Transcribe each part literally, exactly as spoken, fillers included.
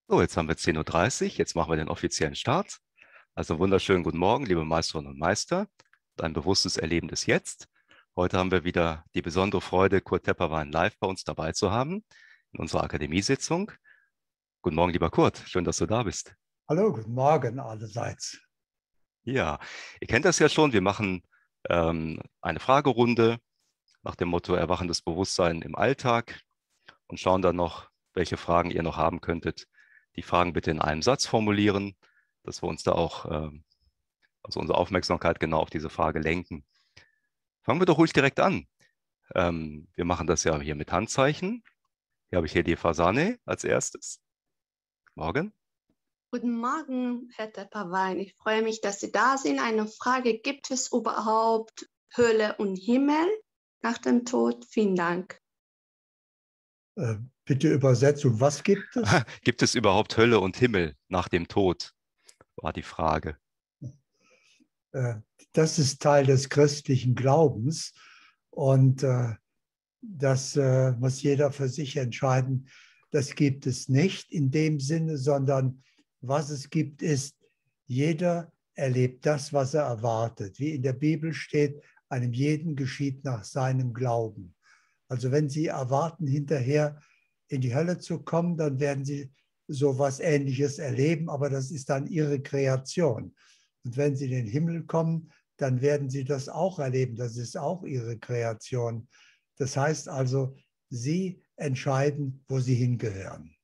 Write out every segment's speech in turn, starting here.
So, jetzt haben wir zehn Uhr dreißig, jetzt machen wir den offiziellen Start. Also wunderschönen guten Morgen, liebe Meisterinnen und Meister, und ein bewusstes Erleben des Jetzt. Heute haben wir wieder die besondere Freude, Kurt Tepperwein live bei uns dabei zu haben in unserer Akademiesitzung. Guten Morgen, lieber Kurt, schön, dass du da bist. Hallo, guten Morgen allerseits. Ja, ihr kennt das ja schon, wir machen ähm, eine Fragerunde nach dem Motto Erwachendes Bewusstsein im Alltag und schauen dann noch, welche Fragen ihr noch haben könntet. Die Fragen bitte in einem Satz formulieren, dass wir uns da auch, äh, also unsere Aufmerksamkeit genau auf diese Frage lenken. Fangen wir doch ruhig direkt an. Ähm, wir machen das ja hier mit Handzeichen. Hier habe ich hier die Fasane als erstes. Morgen. Guten Morgen, Herr Tepperwein. Ich freue mich, dass Sie da sind. Eine Frage: Gibt es überhaupt Hölle und Himmel nach dem Tod? Vielen Dank. Äh, bitte Übersetzung, was gibt es? Gibt es überhaupt Hölle und Himmel nach dem Tod? War die Frage. Äh, das ist Teil des christlichen Glaubens und äh, das äh, muss jeder für sich entscheiden. Das gibt es nicht in dem Sinne, sondern was es gibt, ist, jeder erlebt das, was er erwartet. Wie in der Bibel steht, einem jeden geschieht nach seinem Glauben. Also wenn Sie erwarten, hinterher in die Hölle zu kommen, dann werden Sie so etwas Ähnliches erleben, aber das ist dann Ihre Kreation. Und wenn Sie in den Himmel kommen, dann werden Sie das auch erleben. Das ist auch Ihre Kreation. Das heißt also, Sie entscheiden, wo Sie hingehören.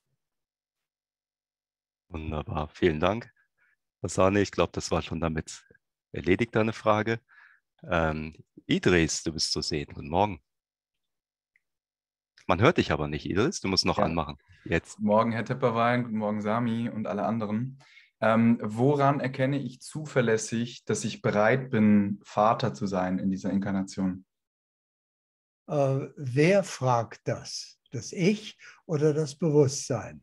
Wunderbar, vielen Dank. Fasane, ich glaube, das war schon damit erledigt, deine Frage. Ähm, Idris, du bist zu sehen. Guten Morgen. Man hört dich aber nicht, Idris. Du musst noch Ja. anmachen. Jetzt. Guten Morgen, Herr Tepperwein, guten Morgen, Sami und alle anderen. Ähm, woran erkenne ich zuverlässig, dass ich bereit bin, Vater zu sein in dieser Inkarnation? Äh, wer fragt das? Das Ich oder das Bewusstsein?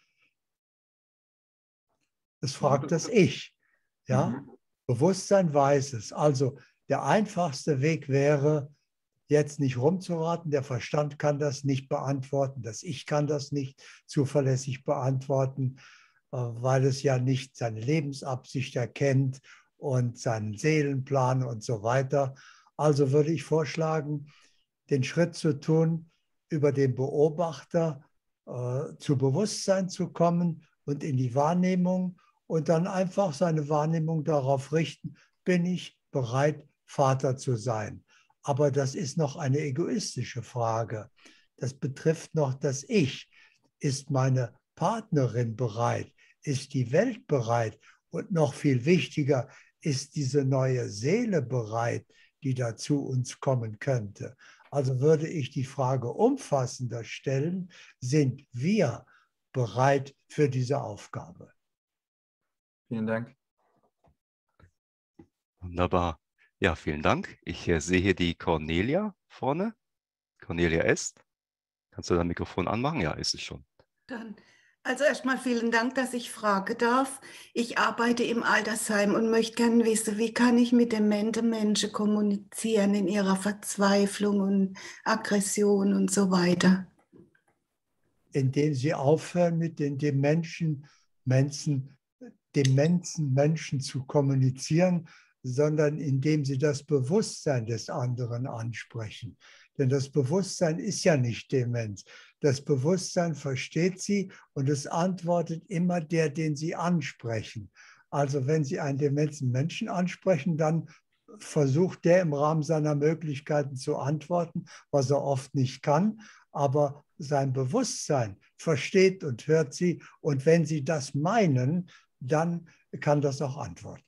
Das fragt das Ich. Ja? Mhm. Bewusstsein weiß es. Also der einfachste Weg wäre, jetzt nicht rumzuraten. Der Verstand kann das nicht beantworten. Das Ich kann das nicht zuverlässig beantworten, weil es ja nicht seine Lebensabsicht erkennt und seinen Seelenplan und so weiter. Also würde ich vorschlagen, den Schritt zu tun, über den Beobachter äh, zu Bewusstsein zu kommen und in die Wahrnehmung und dann einfach seine Wahrnehmung darauf richten, bin ich bereit, Vater zu sein. Aber das ist noch eine egoistische Frage. Das betrifft noch das Ich. Ist meine Partnerin bereit? Ist die Welt bereit? Und noch viel wichtiger, ist diese neue Seele bereit, die da zu uns kommen könnte? Also würde ich die Frage umfassender stellen, sind wir bereit für diese Aufgabe? Vielen Dank. Wunderbar. Ja, vielen Dank. Ich äh, sehe hier die Cornelia vorne. Cornelia Est. Kannst du dein Mikrofon anmachen? Ja, ist es schon. Dann, also erstmal vielen Dank, dass ich fragen darf. Ich arbeite im Altersheim und möchte gerne wissen, wie kann ich mit dementen Menschen kommunizieren in ihrer Verzweiflung und Aggression und so weiter. Indem sie aufhören, mit den Demenzen, Menschen, demenzen Menschen zu kommunizieren, sondern indem sie das Bewusstsein des anderen ansprechen. Denn das Bewusstsein ist ja nicht Demenz. Das Bewusstsein versteht sie und es antwortet immer der, den sie ansprechen. Also wenn Sie einen dementen Menschen ansprechen, dann versucht der im Rahmen seiner Möglichkeiten zu antworten, was er oft nicht kann. Aber sein Bewusstsein versteht und hört sie. Und wenn Sie das meinen, dann kann das auch antworten.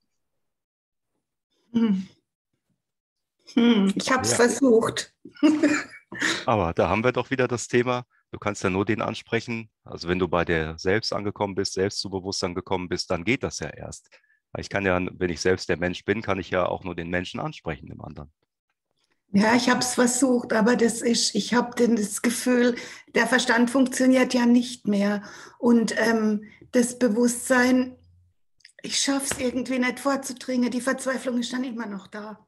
Hm. Hm, ich habe es Ja. versucht. Aber da haben wir doch wieder das Thema, du kannst ja nur den ansprechen. Also wenn du bei dir selbst angekommen bist, selbst zu Bewusstsein gekommen bist, dann geht das ja erst. Weil ich kann ja, wenn ich selbst der Mensch bin, kann ich ja auch nur den Menschen ansprechen, dem anderen. Ja, ich habe es versucht, aber das ist, ich habe das Gefühl, der Verstand funktioniert ja nicht mehr. Und ähm, das Bewusstsein, ich schaffe es irgendwie nicht vorzudringen. Die Verzweiflung ist dann immer noch da.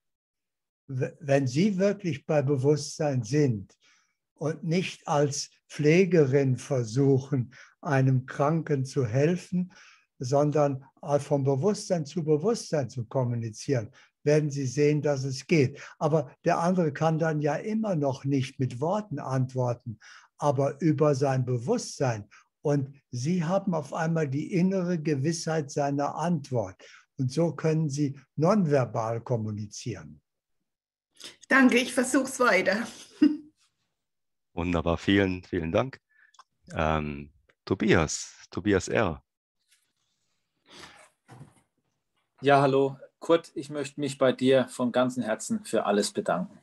Wenn Sie wirklich bei Bewusstsein sind und nicht als Pflegerin versuchen, einem Kranken zu helfen, sondern vom Bewusstsein zu Bewusstsein zu kommunizieren, werden Sie sehen, dass es geht. Aber der andere kann dann ja immer noch nicht mit Worten antworten, aber über sein Bewusstsein. Und Sie haben auf einmal die innere Gewissheit seiner Antwort. Und so können Sie nonverbal kommunizieren. Danke, ich versuche es weiter. Wunderbar, vielen, vielen Dank. Ähm, Tobias, Tobias R. Ja, hallo. Kurt, ich möchte mich bei dir von ganzem Herzen für alles bedanken.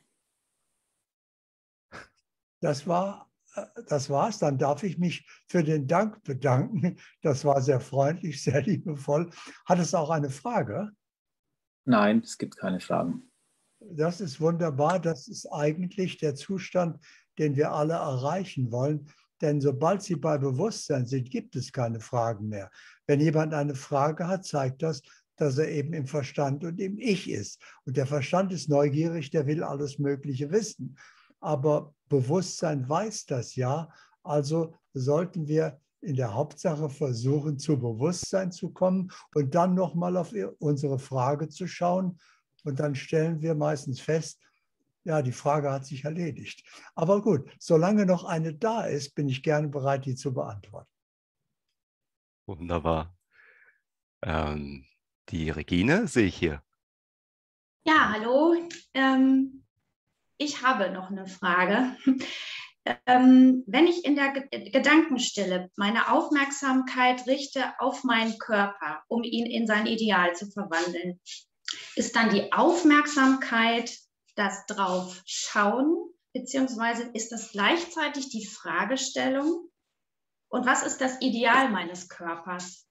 Das war, das war's. Dann darf ich mich für den Dank bedanken. Das war sehr freundlich, sehr liebevoll. Hat es auch eine Frage? Nein, es gibt keine Fragen. Das ist wunderbar. Das ist eigentlich der Zustand, den wir alle erreichen wollen. Denn sobald Sie bei Bewusstsein sind, gibt es keine Fragen mehr. Wenn jemand eine Frage hat, zeigt das, dass er eben im Verstand und im Ich ist. Und der Verstand ist neugierig, der will alles Mögliche wissen. Aber Bewusstsein weiß das ja. Also sollten wir in der Hauptsache versuchen, zu Bewusstsein zu kommen und dann nochmal auf unsere Frage zu schauen. Und dann stellen wir meistens fest, ja, die Frage hat sich erledigt. Aber gut, solange noch eine da ist, bin ich gerne bereit, die zu beantworten. Wunderbar. Ähm, die Regine sehe ich hier. Ja, hallo. Ähm, ich habe noch eine Frage. Ähm, wenn ich in der Ge- Gedankenstille meine Aufmerksamkeit richte auf meinen Körper, um ihn in sein Ideal zu verwandeln, ist dann die Aufmerksamkeit das drauf schauen, beziehungsweise ist das gleichzeitig die Fragestellung? Und was ist das Ideal meines Körpers?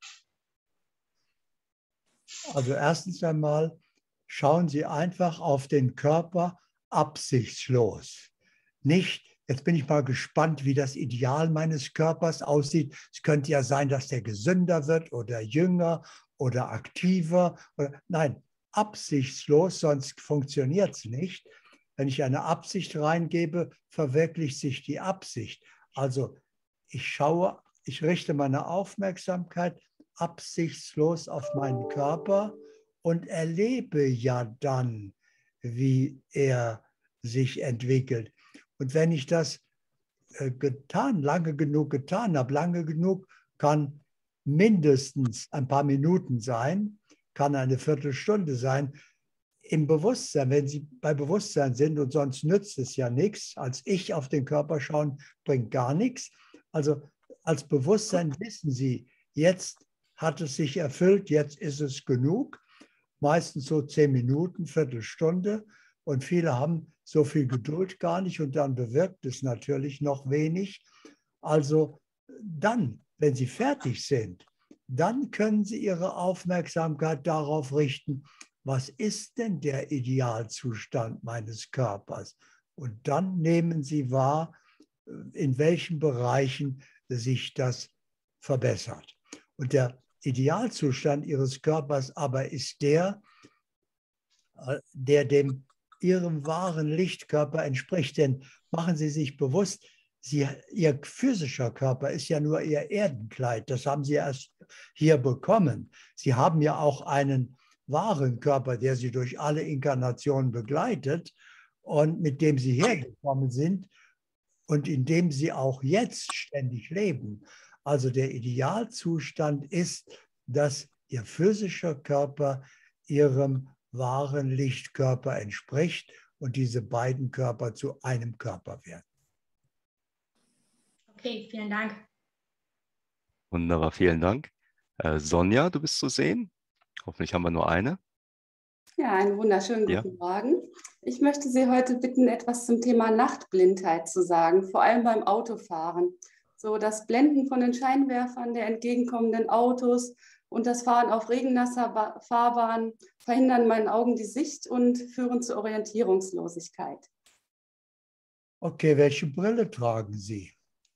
Also erstens einmal schauen Sie einfach auf den Körper absichtslos. Nicht, jetzt bin ich mal gespannt, wie das Ideal meines Körpers aussieht. Es könnte ja sein, dass der gesünder wird oder jünger oder aktiver. Oder, nein, absichtslos, sonst funktioniert es nicht. Wenn ich eine Absicht reingebe, verwirklicht sich die Absicht. Also ich schaue, ich richte meine Aufmerksamkeit absichtslos auf meinen Körper und erlebe ja dann, wie er sich entwickelt. Und wenn ich das äh, getan, lange genug getan habe, lange genug kann mindestens ein paar Minuten sein, kann eine Viertelstunde sein, im Bewusstsein, wenn Sie bei Bewusstsein sind und sonst nützt es ja nichts, als ich auf den Körper schauen, bringt gar nichts. Also als Bewusstsein wissen Sie, jetzt hat es sich erfüllt, jetzt ist es genug, meistens so zehn Minuten, Viertelstunde und viele haben so viel Geduld gar nicht und dann bewirkt es natürlich noch wenig. Also dann, wenn Sie fertig sind, dann können Sie Ihre Aufmerksamkeit darauf richten, was ist denn der Idealzustand meines Körpers? Und dann nehmen Sie wahr, in welchen Bereichen sich das verbessert. Und der Idealzustand Ihres Körpers aber ist der, der dem Ihrem wahren Lichtkörper entspricht. Denn machen Sie sich bewusst, Sie, Ihr physischer Körper ist ja nur Ihr Erdenkleid. Das haben Sie erst hier bekommen. Sie haben ja auch einen wahren Körper, der Sie durch alle Inkarnationen begleitet und mit dem Sie hergekommen sind und in dem Sie auch jetzt ständig leben. Also der Idealzustand ist, dass Ihr physischer Körper Ihrem wahren Lichtkörper entspricht und diese beiden Körper zu einem Körper werden. Okay, vielen Dank. Wunderbar, vielen Dank. Äh, Sonja, du bist zu sehen. Hoffentlich haben wir nur eine. Ja, einen wunderschönen guten Ja. Morgen. Ich möchte Sie heute bitten, etwas zum Thema Nachtblindheit zu sagen, vor allem beim Autofahren. So das Blenden von den Scheinwerfern der entgegenkommenden Autos und das Fahren auf regennasser Ba- Fahrbahn verhindern meinen Augen die Sicht und führen zur Orientierungslosigkeit. Okay, welche Brille tragen Sie?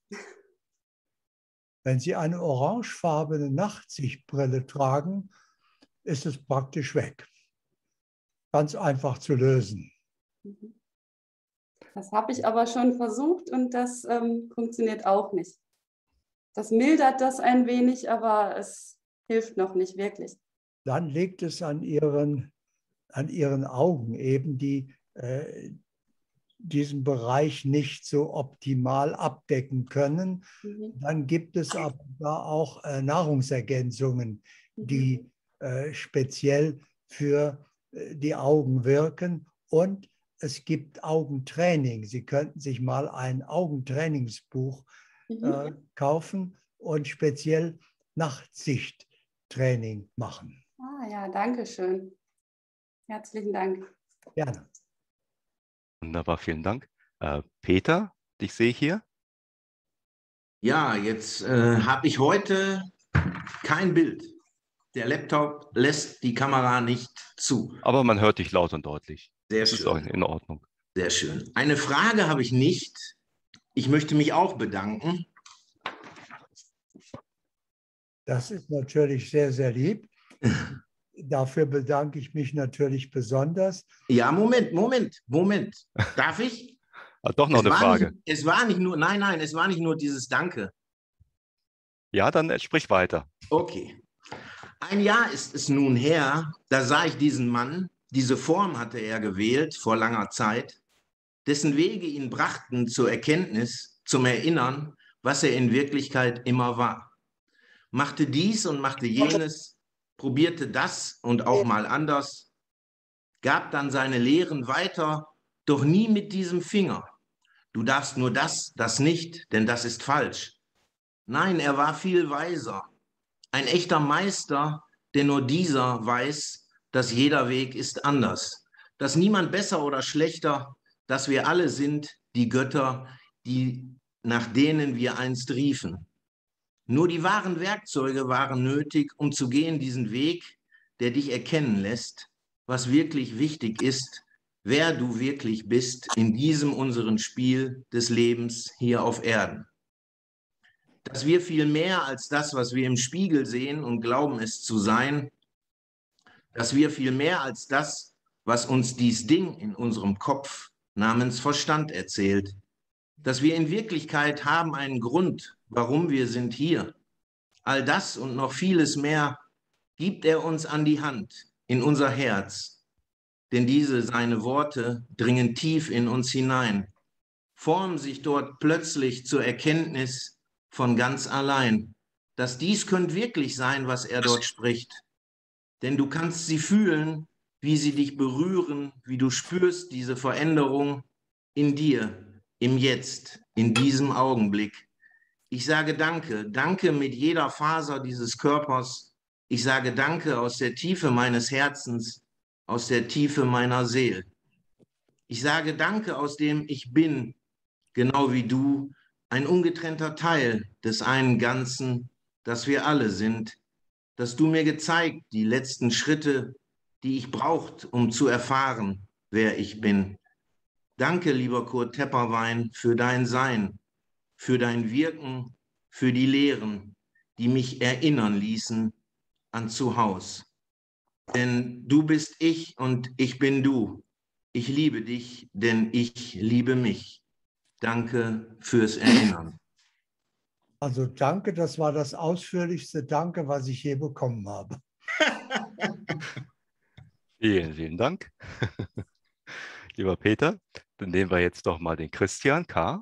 Wenn Sie eine orangefarbene Nachtsichtbrille tragen, ist es praktisch weg. Ganz einfach zu lösen. Mhm. Das habe ich aber schon versucht und das ähm, funktioniert auch nicht. Das mildert das ein wenig, aber es hilft noch nicht wirklich. Dann liegt es an ihren, an ihren Augen eben, die äh, diesen Bereich nicht so optimal abdecken können. Mhm. Dann gibt es aber auch äh, Nahrungsergänzungen, die äh, speziell für äh, die Augen wirken. Und es gibt Augentraining. Sie könnten sich mal ein Augentrainingsbuch Mhm. äh, kaufen und speziell Nachtsichttraining machen. Ah ja, danke schön. Herzlichen Dank. Gerne. Wunderbar, vielen Dank. Äh, Peter, dich sehe ich hier. Ja, jetzt äh, habe ich heute kein Bild. Der Laptop lässt die Kamera nicht zu. Aber man hört dich laut und deutlich. Sehr Das schön. ist auch in Ordnung. Sehr schön. Eine Frage habe ich nicht. Ich möchte mich auch bedanken. Das ist natürlich sehr, sehr lieb. Dafür bedanke ich mich natürlich besonders. Ja, Moment, Moment, Moment. Darf ich? Ah, doch noch Es eine war Frage. Nicht, es war nicht nur, nein, nein, es war nicht nur dieses Danke. Ja, dann äh, sprich weiter. Okay. Ein Jahr ist es nun her, da sah ich diesen Mann, diese Form hatte er gewählt vor langer Zeit, dessen Wege ihn brachten zur Erkenntnis, zum Erinnern, was er in Wirklichkeit immer war. Machte dies und machte jenes, probierte das und auch mal anders, gab dann seine Lehren weiter, doch nie mit diesem Finger. Du darfst nur das, das nicht, denn das ist falsch. Nein, er war viel weiser. Ein echter Meister, denn nur dieser weiß, dass jeder Weg ist anders. Dass niemand besser oder schlechter, dass wir alle sind die Götter, die, nach denen wir einst riefen. Nur die wahren Werkzeuge waren nötig, um zu gehen diesen Weg, der dich erkennen lässt, was wirklich wichtig ist, wer du wirklich bist in diesem unseren Spiel des Lebens hier auf Erden. Dass wir viel mehr als das, was wir im Spiegel sehen und glauben es zu sein, dass wir viel mehr als das, was uns dies Ding in unserem Kopf namens Verstand erzählt, dass wir in Wirklichkeit haben einen Grund, warum wir sind hier. All das und noch vieles mehr gibt er uns an die Hand, in unser Herz, denn diese seine Worte dringen tief in uns hinein, formen sich dort plötzlich zur Erkenntnis von ganz allein, dass dies könnte wirklich sein, was er dort spricht. Denn du kannst sie fühlen, wie sie dich berühren, wie du spürst diese Veränderung in dir, im Jetzt, in diesem Augenblick. Ich sage Danke, Danke mit jeder Faser dieses Körpers. Ich sage Danke aus der Tiefe meines Herzens, aus der Tiefe meiner Seele. Ich sage Danke aus dem Ich Bin, genau wie du, ein ungetrennter Teil des einen Ganzen, das wir alle sind, dass du mir gezeigt, die letzten Schritte, die ich braucht, um zu erfahren, wer ich bin. Danke, lieber Kurt Tepperwein, für dein Sein, für dein Wirken, für die Lehren, die mich erinnern ließen an Zuhause. Denn du bist ich und ich bin du. Ich liebe dich, denn ich liebe mich. Danke fürs Erinnern. Also danke, das war das ausführlichste Danke, was ich je bekommen habe. Vielen, vielen Dank. Lieber Peter, dann nehmen wir jetzt doch mal den Christian K.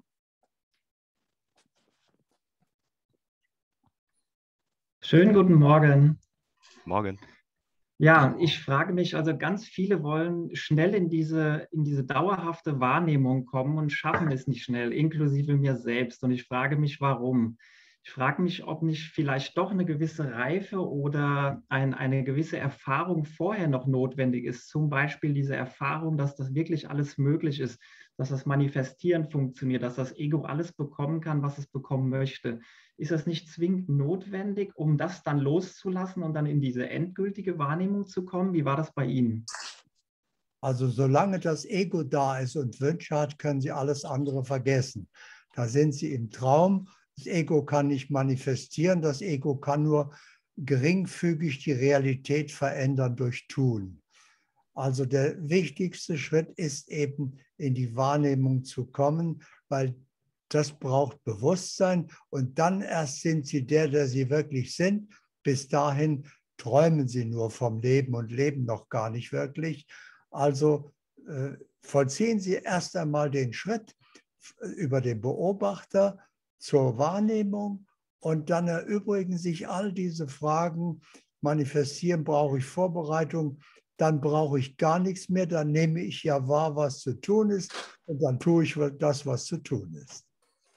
Schönen guten Morgen. Morgen. Ja, ich frage mich, also ganz viele wollen schnell in diese, in diese dauerhafte Wahrnehmung kommen und schaffen es nicht schnell, inklusive mir selbst. Und ich frage mich, warum. Ich frage mich, ob nicht vielleicht doch eine gewisse Reife oder ein, eine gewisse Erfahrung vorher noch notwendig ist. Zum Beispiel diese Erfahrung, dass das wirklich alles möglich ist, dass das Manifestieren funktioniert, dass das Ego alles bekommen kann, was es bekommen möchte. Ist das nicht zwingend notwendig, um das dann loszulassen und dann in diese endgültige Wahrnehmung zu kommen? Wie war das bei Ihnen? Also solange das Ego da ist und Wünsche hat, können Sie alles andere vergessen. Da sind Sie im Traum. Das Ego kann nicht manifestieren. Das Ego kann nur geringfügig die Realität verändern durch Tun. Also der wichtigste Schritt ist eben in die Wahrnehmung zu kommen, weil das braucht Bewusstsein und dann erst sind Sie der, der Sie wirklich sind. Bis dahin träumen Sie nur vom Leben und leben noch gar nicht wirklich. Also äh, vollziehen Sie erst einmal den Schritt über den Beobachter zur Wahrnehmung und dann erübrigen sich all diese Fragen. Manifestieren brauche ich Vorbereitung, dann brauche ich gar nichts mehr, dann nehme ich ja wahr, was zu tun ist und dann tue ich das, was zu tun ist.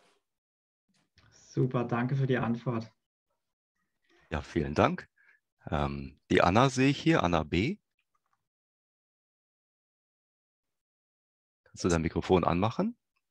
Super, danke für die Antwort. Ja, vielen Dank. Ähm, die Anna sehe ich hier, Anna B. Kannst du dein Mikrofon anmachen?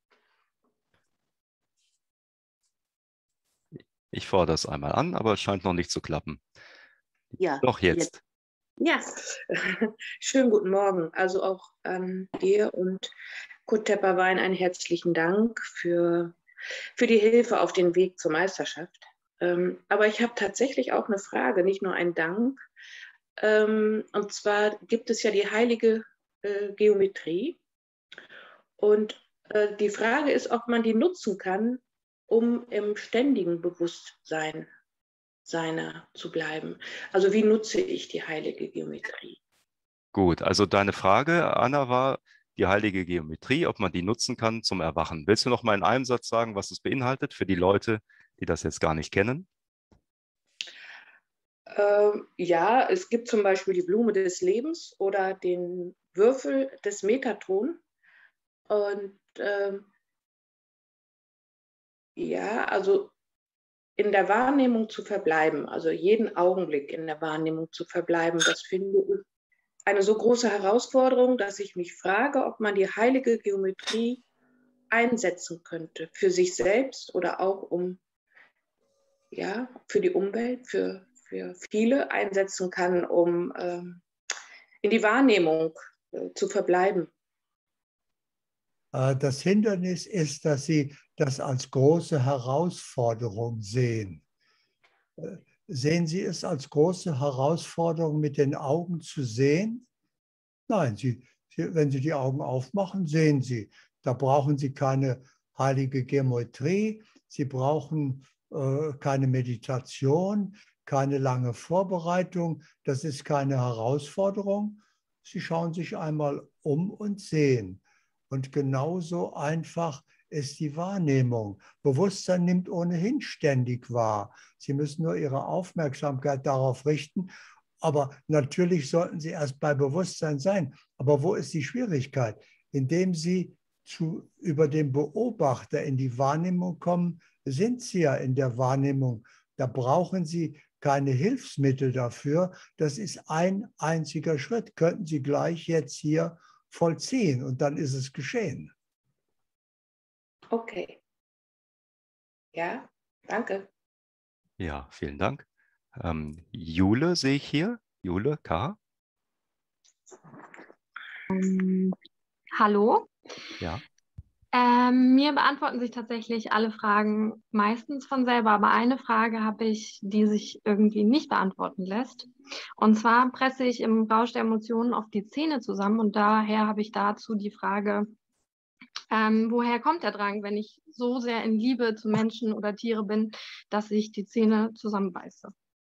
Ich fordere es einmal an, aber es scheint noch nicht zu klappen. Ja. Doch, jetzt. Ja, schönen guten Morgen. Also auch an dir und Kurt Tepperwein einen herzlichen Dank für, für die Hilfe auf den Weg zur Meisterschaft. Ähm, aber ich habe tatsächlich auch eine Frage, nicht nur einen Dank. Ähm, und zwar gibt es ja die heilige äh, Geometrie. Und äh, die Frage ist, ob man die nutzen kann, um im ständigen Bewusstsein seiner zu bleiben. Also wie nutze ich die heilige Geometrie? Gut, also deine Frage, Anna, war die heilige Geometrie, ob man die nutzen kann zum Erwachen. Willst du noch mal in einem Satz sagen, was es beinhaltet für die Leute, die das jetzt gar nicht kennen? Ähm, ja, es gibt zum Beispiel die Blume des Lebens oder den Würfel des Metatron. Und ähm, ja, also in der Wahrnehmung zu verbleiben, also jeden Augenblick in der Wahrnehmung zu verbleiben, das finde ich eine so große Herausforderung, dass ich mich frage, ob man die heilige Geometrie einsetzen könnte für sich selbst oder auch um, ja, für die Umwelt, für, für viele einsetzen kann, um ähm, in die Wahrnehmung äh, zu verbleiben. Das Hindernis ist, dass Sie das als große Herausforderung sehen. Sehen Sie es als große Herausforderung, mit den Augen zu sehen? Nein, Sie, Sie, wenn Sie die Augen aufmachen, sehen Sie. Da brauchen Sie keine heilige Geometrie, Sie brauchen äh, keine Meditation, keine lange Vorbereitung. Das ist keine Herausforderung. Sie schauen sich einmal um und sehen. Und genauso einfach ist die Wahrnehmung. Bewusstsein nimmt ohnehin ständig wahr. Sie müssen nur Ihre Aufmerksamkeit darauf richten. Aber natürlich sollten Sie erst bei Bewusstsein sein. Aber wo ist die Schwierigkeit? Indem Sie zu, über den Beobachter in die Wahrnehmung kommen, sind Sie ja in der Wahrnehmung. Da brauchen Sie keine Hilfsmittel dafür. Das ist ein einziger Schritt. Könnten Sie gleich jetzt hier vollziehen und dann ist es geschehen. Okay. Ja, danke. Ja, vielen Dank. Ähm, Jule sehe ich hier. Jule K. Ähm, hallo. Ja. Ähm, mir beantworten sich tatsächlich alle Fragen meistens von selber, aber eine Frage habe ich, die sich irgendwie nicht beantworten lässt. Und zwar presse ich im Rausch der Emotionen oft die Zähne zusammen und daher habe ich dazu die Frage, ähm, woher kommt der Drang, wenn ich so sehr in Liebe zu Menschen oder Tiere bin, dass ich die Zähne zusammenbeiße?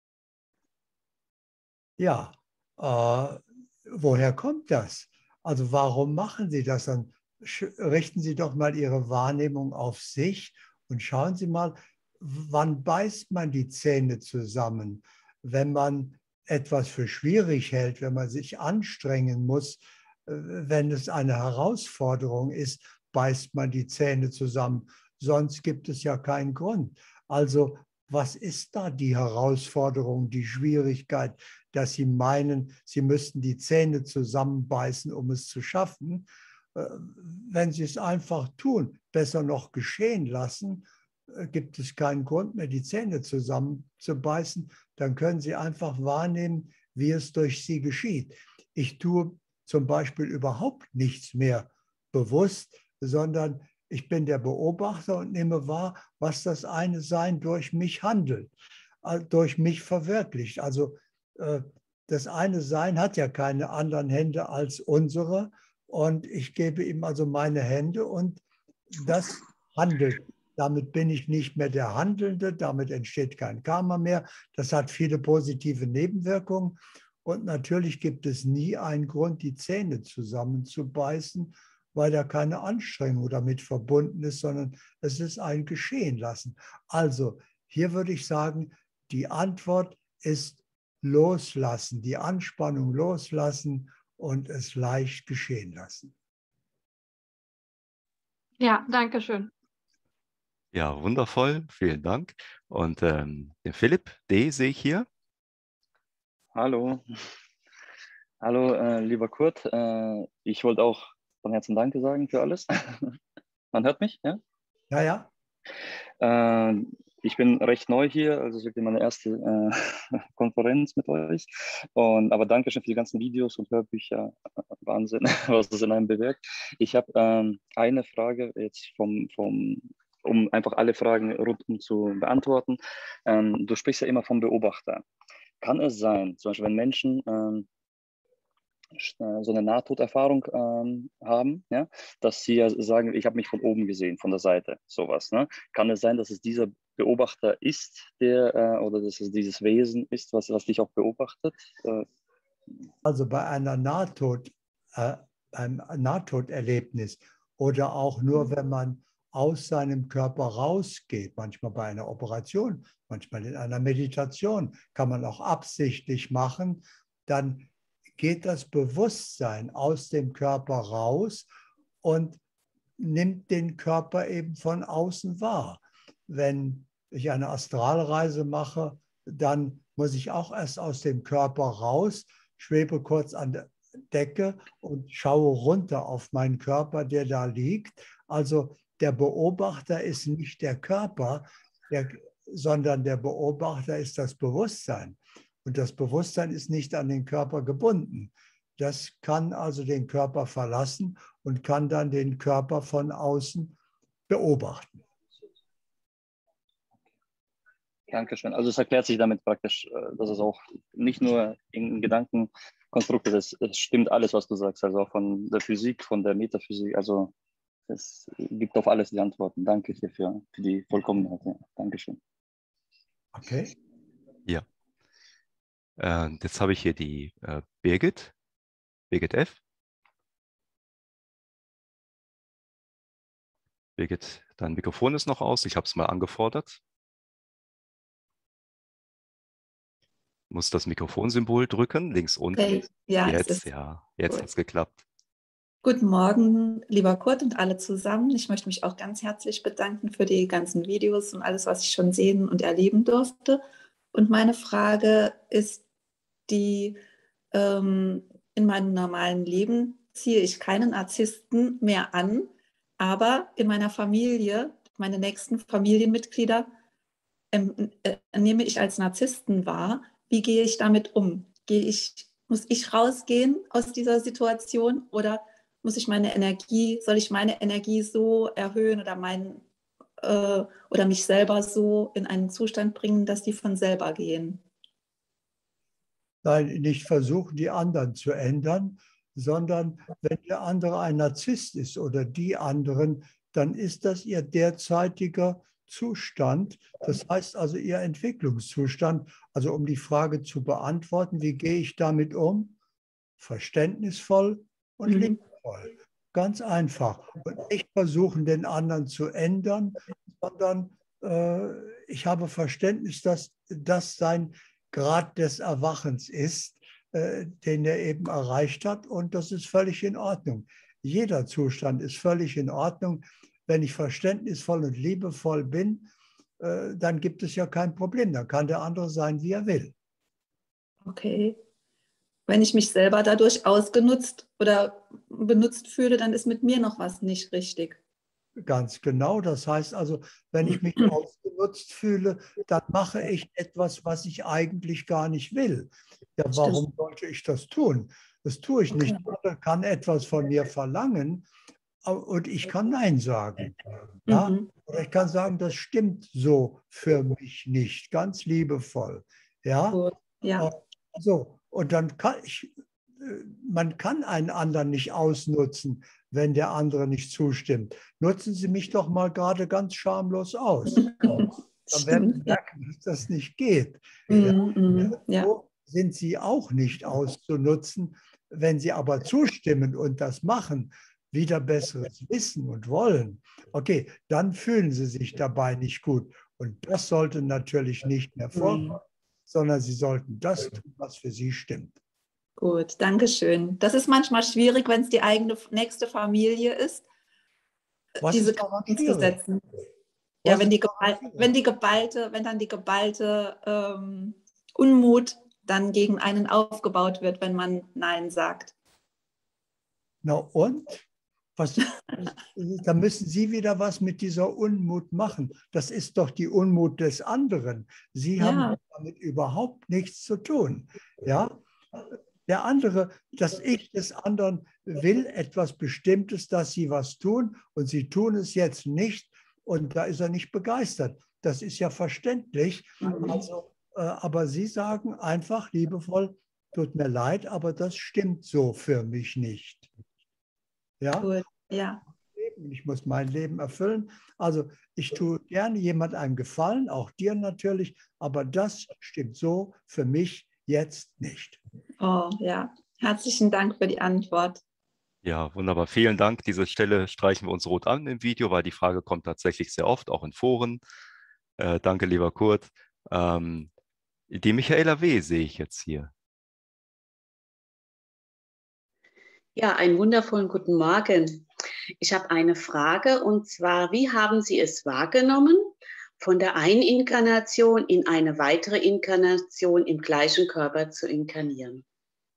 Ja, äh, woher kommt das? Also warum machen Sie das dann? Richten Sie doch mal Ihre Wahrnehmung auf sich und schauen Sie mal, wann beißt man die Zähne zusammen? Wenn man etwas für schwierig hält, wenn man sich anstrengen muss, wenn es eine Herausforderung ist, beißt man die Zähne zusammen. Sonst gibt es ja keinen Grund. Also was ist da die Herausforderung, die Schwierigkeit, dass Sie meinen, Sie müssten die Zähne zusammenbeißen, um es zu schaffen? Wenn Sie es einfach tun, besser noch geschehen lassen, gibt es keinen Grund mehr, die Zähne zusammenzubeißen. Dann können Sie einfach wahrnehmen, wie es durch Sie geschieht. Ich tue zum Beispiel überhaupt nichts mehr bewusst, sondern ich bin der Beobachter und nehme wahr, was das eine Sein durch mich handelt, durch mich verwirklicht. Also das eine Sein hat ja keine anderen Hände als unsere. Und ich gebe ihm also meine Hände und das handelt. Damit bin ich nicht mehr der Handelnde, damit entsteht kein Karma mehr. Das hat viele positive Nebenwirkungen. Und natürlich gibt es nie einen Grund, die Zähne zusammenzubeißen, weil da keine Anstrengung damit verbunden ist, sondern es ist ein Geschehen lassen. Also hier würde ich sagen, die Antwort ist loslassen, die Anspannung loslassen und es leicht geschehen lassen. Ja, danke schön. Ja, wundervoll, vielen Dank. Und ähm, den Philipp D. sehe ich hier. Hallo, hallo, äh, lieber Kurt. Äh, ich wollte auch von Herzen Danke sagen für alles. Man hört mich, ja? Ja, ja. Äh, ich bin recht neu hier, also es ist wirklich meine erste äh, Konferenz mit euch. Und, aber danke schön für die ganzen Videos und Hörbücher. Wahnsinn, was das in einem bewirkt. Ich habe ähm, eine Frage jetzt vom, vom um einfach alle Fragen rundum zu beantworten. Ähm, du sprichst ja immer vom Beobachter. Kann es sein, zum Beispiel wenn Menschen ähm, so eine Nahtoderfahrung ähm, haben, ja, dass sie ja sagen, ich habe mich von oben gesehen, von der Seite, sowas. Ne? Kann es sein, dass es dieser Beobachter ist, der äh, oder dass es dieses Wesen ist, was, was dich auch beobachtet? Äh, Also bei einer Nahtod, äh, einem Nahtoderlebnis oder auch nur, wenn man aus seinem Körper rausgeht, manchmal bei einer Operation, manchmal in einer Meditation, kann man auch absichtlich machen, dann geht das Bewusstsein aus dem Körper raus und nimmt den Körper eben von außen wahr. Wenn ich eine Astralreise mache, dann muss ich auch erst aus dem Körper raus, schwebe kurz an der Decke und schaue runter auf meinen Körper, der da liegt. Also der Beobachter ist nicht der Körper, der, sondern der Beobachter ist das Bewusstsein. Und das Bewusstsein ist nicht an den Körper gebunden. Das kann also den Körper verlassen und kann dann den Körper von außen beobachten. Dankeschön. Also es erklärt sich damit praktisch, dass es auch nicht nur in Gedankenkonstrukte ist, es stimmt alles, was du sagst, also auch von der Physik, von der Metaphysik, also es gibt auf alles die Antworten. Danke dir für, für die Vollkommenheit. Ja. Dankeschön. Okay. Ja. Äh, jetzt habe ich hier die äh, Birgit, Birgit F. Birgit, dein Mikrofon ist noch aus. Ich habe es mal angefordert. Du musst das Mikrofonsymbol drücken, links unten. Okay. Ja, jetzt, es ist ja, jetzt hat es geklappt. Guten Morgen, lieber Kurt und alle zusammen. Ich möchte mich auch ganz herzlich bedanken für die ganzen Videos und alles, was ich schon sehen und erleben durfte. Und meine Frage ist die, ähm, in meinem normalen Leben ziehe ich keinen Narzissten mehr an, aber in meiner Familie, meine nächsten Familienmitglieder, ähm, äh, nehme ich als Narzissten wahr. Wie gehe ich damit um? Gehe ich, muss ich rausgehen aus dieser Situation oder muss ich meine Energie, soll ich meine Energie so erhöhen oder, mein, äh, oder mich selber so in einen Zustand bringen, dass die von selber gehen? Nein, nicht versuchen, die anderen zu ändern, sondern wenn der andere ein Narzisst ist oder die anderen, dann ist das ihr derzeitiger Zustand. Das heißt also ihr Entwicklungszustand. Also um die Frage zu beantworten, wie gehe ich damit um? Verständnisvoll und Mhm. liebevoll. Ganz einfach. Und nicht versuchen, den anderen zu ändern, sondern äh, ich habe Verständnis, dass das sein Grad des Erwachens ist, äh, den er eben erreicht hat. Und das ist völlig in Ordnung. Jeder Zustand ist völlig in Ordnung. Wenn ich verständnisvoll und liebevoll bin, äh, dann gibt es ja kein Problem. Dann kann der andere sein, wie er will. Okay. Wenn ich mich selber dadurch ausgenutzt oder benutzt fühle, dann ist mit mir noch was nicht richtig. Ganz genau. Das heißt also, wenn ich mich ausgenutzt fühle, dann mache ich etwas, was ich eigentlich gar nicht will. Ja, warum sollte ich das tun? Das tue ich nicht. Der kann etwas von mir verlangen und ich kann Nein sagen. Ja? Mhm. Oder ich kann sagen, das stimmt so für mich nicht. Ganz liebevoll. Ja. Gut. Ja. So. Und dann kann ich, man kann einen anderen nicht ausnutzen, wenn der andere nicht zustimmt. Nutzen Sie mich doch mal gerade ganz schamlos aus. Dann werden Sie merken, dass das nicht geht. Ja. Mm, ja. So sind Sie auch nicht auszunutzen. Wenn Sie aber zustimmen und das machen, wieder besseres Wissen und wollen, okay, dann fühlen Sie sich dabei nicht gut. Und das sollte natürlich nicht mehr vorkommen, sondern Sie sollten das tun, was für Sie stimmt. Gut, danke schön. Das ist manchmal schwierig, wenn es die eigene nächste Familie ist, Was diese ist daran Grenzen zu schwierig? setzen. Was Ja, wenn die, ist daran gebal- schwierig? wenn die geballte, wenn dann die geballte ähm, Unmut dann gegen einen aufgebaut wird, wenn man Nein sagt. Na und? Was, da müssen Sie wieder was mit dieser Unmut machen. Das ist doch die Unmut des anderen. Sie Ja. haben damit überhaupt nichts zu tun. Ja? Der andere, das Ich des anderen will etwas Bestimmtes, dass Sie was tun und Sie tun es jetzt nicht und da ist er nicht begeistert. Das ist ja verständlich. Mhm. Also, äh, aber Sie sagen einfach liebevoll, tut mir leid, aber das stimmt so für mich nicht. Ja? Gut. Ja. Ich muss mein Leben erfüllen. Also ich tue gerne jemand einen Gefallen, auch dir natürlich, aber das stimmt so für mich jetzt nicht. Oh ja, herzlichen Dank für die Antwort. Ja, wunderbar. Vielen Dank. Diese Stelle streichen wir uns rot an im Video, weil die Frage kommt tatsächlich sehr oft, auch in Foren. Äh, danke, lieber Kurt. Ähm, die Michaela W. sehe ich jetzt hier. Ja, einen wundervollen guten Morgen. Ich habe eine Frage und zwar, wie haben Sie es wahrgenommen, von der einen Inkarnation in eine weitere Inkarnation im gleichen Körper zu inkarnieren?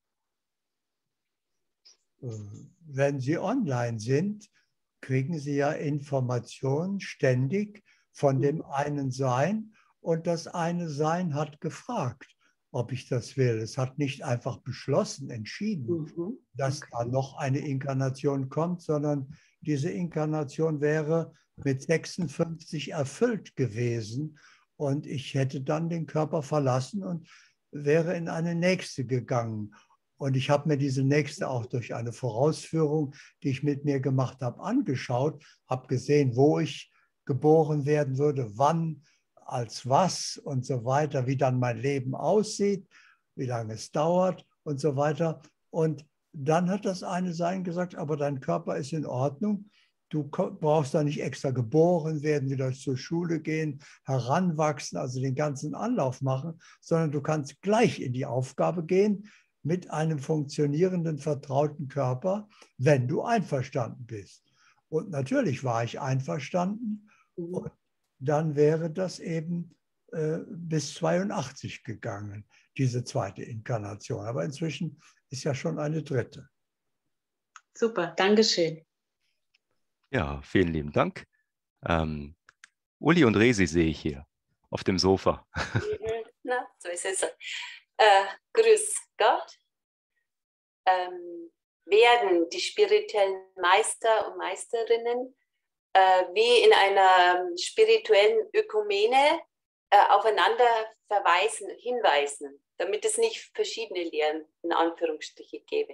Wenn Sie online sind, kriegen Sie ja Informationen ständig von dem einen Sein und das eine Sein hat gefragt, ob ich das will. Es hat nicht einfach beschlossen, entschieden, Mhm. dass da noch eine Inkarnation kommt, sondern diese Inkarnation wäre mit sechsundfünfzig erfüllt gewesen und ich hätte dann den Körper verlassen und wäre in eine nächste gegangen. Und ich habe mir diese nächste auch durch eine Vorausführung, die ich mit mir gemacht habe, angeschaut, habe gesehen, wo ich geboren werden würde, wann, als was und so weiter, wie dann mein Leben aussieht, wie lange es dauert und so weiter. Und dann hat das eine Sein gesagt, aber dein Körper ist in Ordnung. Du brauchst da nicht extra geboren werden, wieder zur Schule gehen, heranwachsen, also den ganzen Anlauf machen, sondern du kannst gleich in die Aufgabe gehen mit einem funktionierenden, vertrauten Körper, wenn du einverstanden bist. Und natürlich war ich einverstanden. Und dann wäre das eben äh, bis zweiundachtzig gegangen, diese zweite Inkarnation. Aber inzwischen ist ja schon eine dritte. Super, Dankeschön. Ja, vielen lieben Dank. Ähm, Uli und Resi sehe ich hier auf dem Sofa. Na, so ist es. Äh, grüß Gott. Ähm, werden die spirituellen Meister und Meisterinnen äh, wie in einer spirituellen Ökumene äh, aufeinander verweisen, hinweisen, damit es nicht verschiedene Lehren in Anführungsstriche gäbe?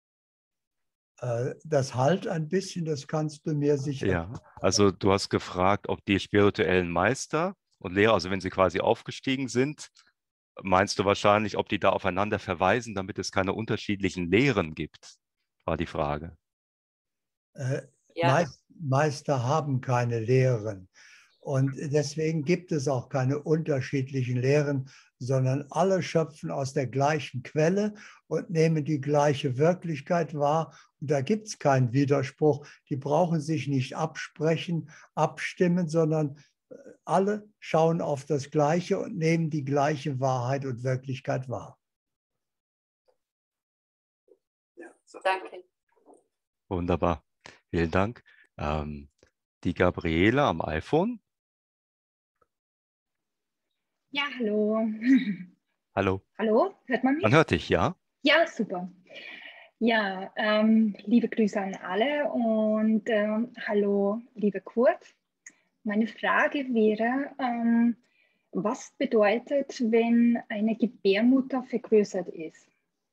Das halt ein bisschen, das kannst du mir sicher. Ja, also du hast gefragt, ob die spirituellen Meister und Lehrer, also wenn sie quasi aufgestiegen sind, meinst du wahrscheinlich, ob die da aufeinander verweisen, damit es keine unterschiedlichen Lehren gibt, war die Frage. Äh, Ja. Meister haben keine Lehren und deswegen gibt es auch keine unterschiedlichen Lehren, sondern alle schöpfen aus der gleichen Quelle und nehmen die gleiche Wirklichkeit wahr. Und da gibt es keinen Widerspruch. Die brauchen sich nicht absprechen, abstimmen, sondern alle schauen auf das Gleiche und nehmen die gleiche Wahrheit und Wirklichkeit wahr. Danke. Wunderbar, vielen Dank. Ähm, die Gabriele am iPhone. Ja, hallo. Hallo. Hallo, hört man mich? Man hört dich, ja? Ja, super. Ja, ähm, liebe Grüße an alle und ähm, hallo, liebe Kurt. Meine Frage wäre, ähm, was bedeutet, wenn eine Gebärmutter vergrößert ist?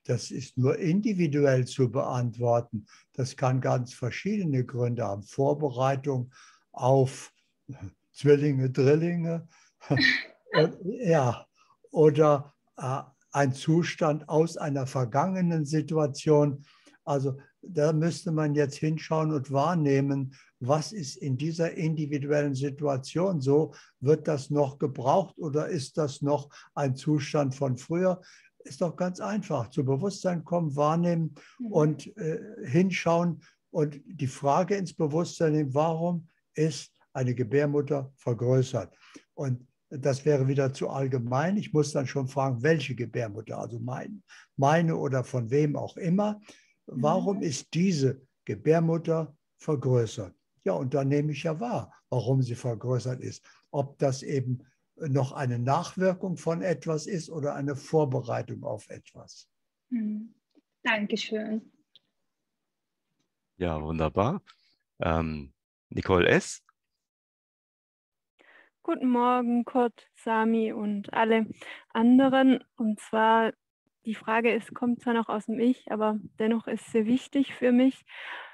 das ist nur individuell zu beantworten. Das kann ganz verschiedene Gründe haben. Vorbereitung auf Zwillinge, Drillinge, und, ja, oder äh, ein Zustand aus einer vergangenen Situation. Also da müsste man jetzt hinschauen und wahrnehmen, was ist in dieser individuellen Situation so? Wird das noch gebraucht oder ist das noch ein Zustand von früher? Ist doch ganz einfach. Zu Bewusstsein kommen, wahrnehmen und äh, hinschauen und die Frage ins Bewusstsein nehmen, warum ist eine Gebärmutter vergrößert? Und das wäre wieder zu allgemein. Ich muss dann schon fragen, welche Gebärmutter, also meine, meine oder von wem auch immer. Warum ist diese Gebärmutter vergrößert? Ja, und dann nehme ich ja wahr, warum sie vergrößert ist. Ob das eben noch eine Nachwirkung von etwas ist oder eine Vorbereitung auf etwas. Mhm. Dankeschön. Ja, wunderbar. Ähm, Nicole S. Guten Morgen, Kurt, Sami und alle anderen. Und zwar, die Frage ist, kommt zwar noch aus dem Ich, aber dennoch ist sie wichtig für mich.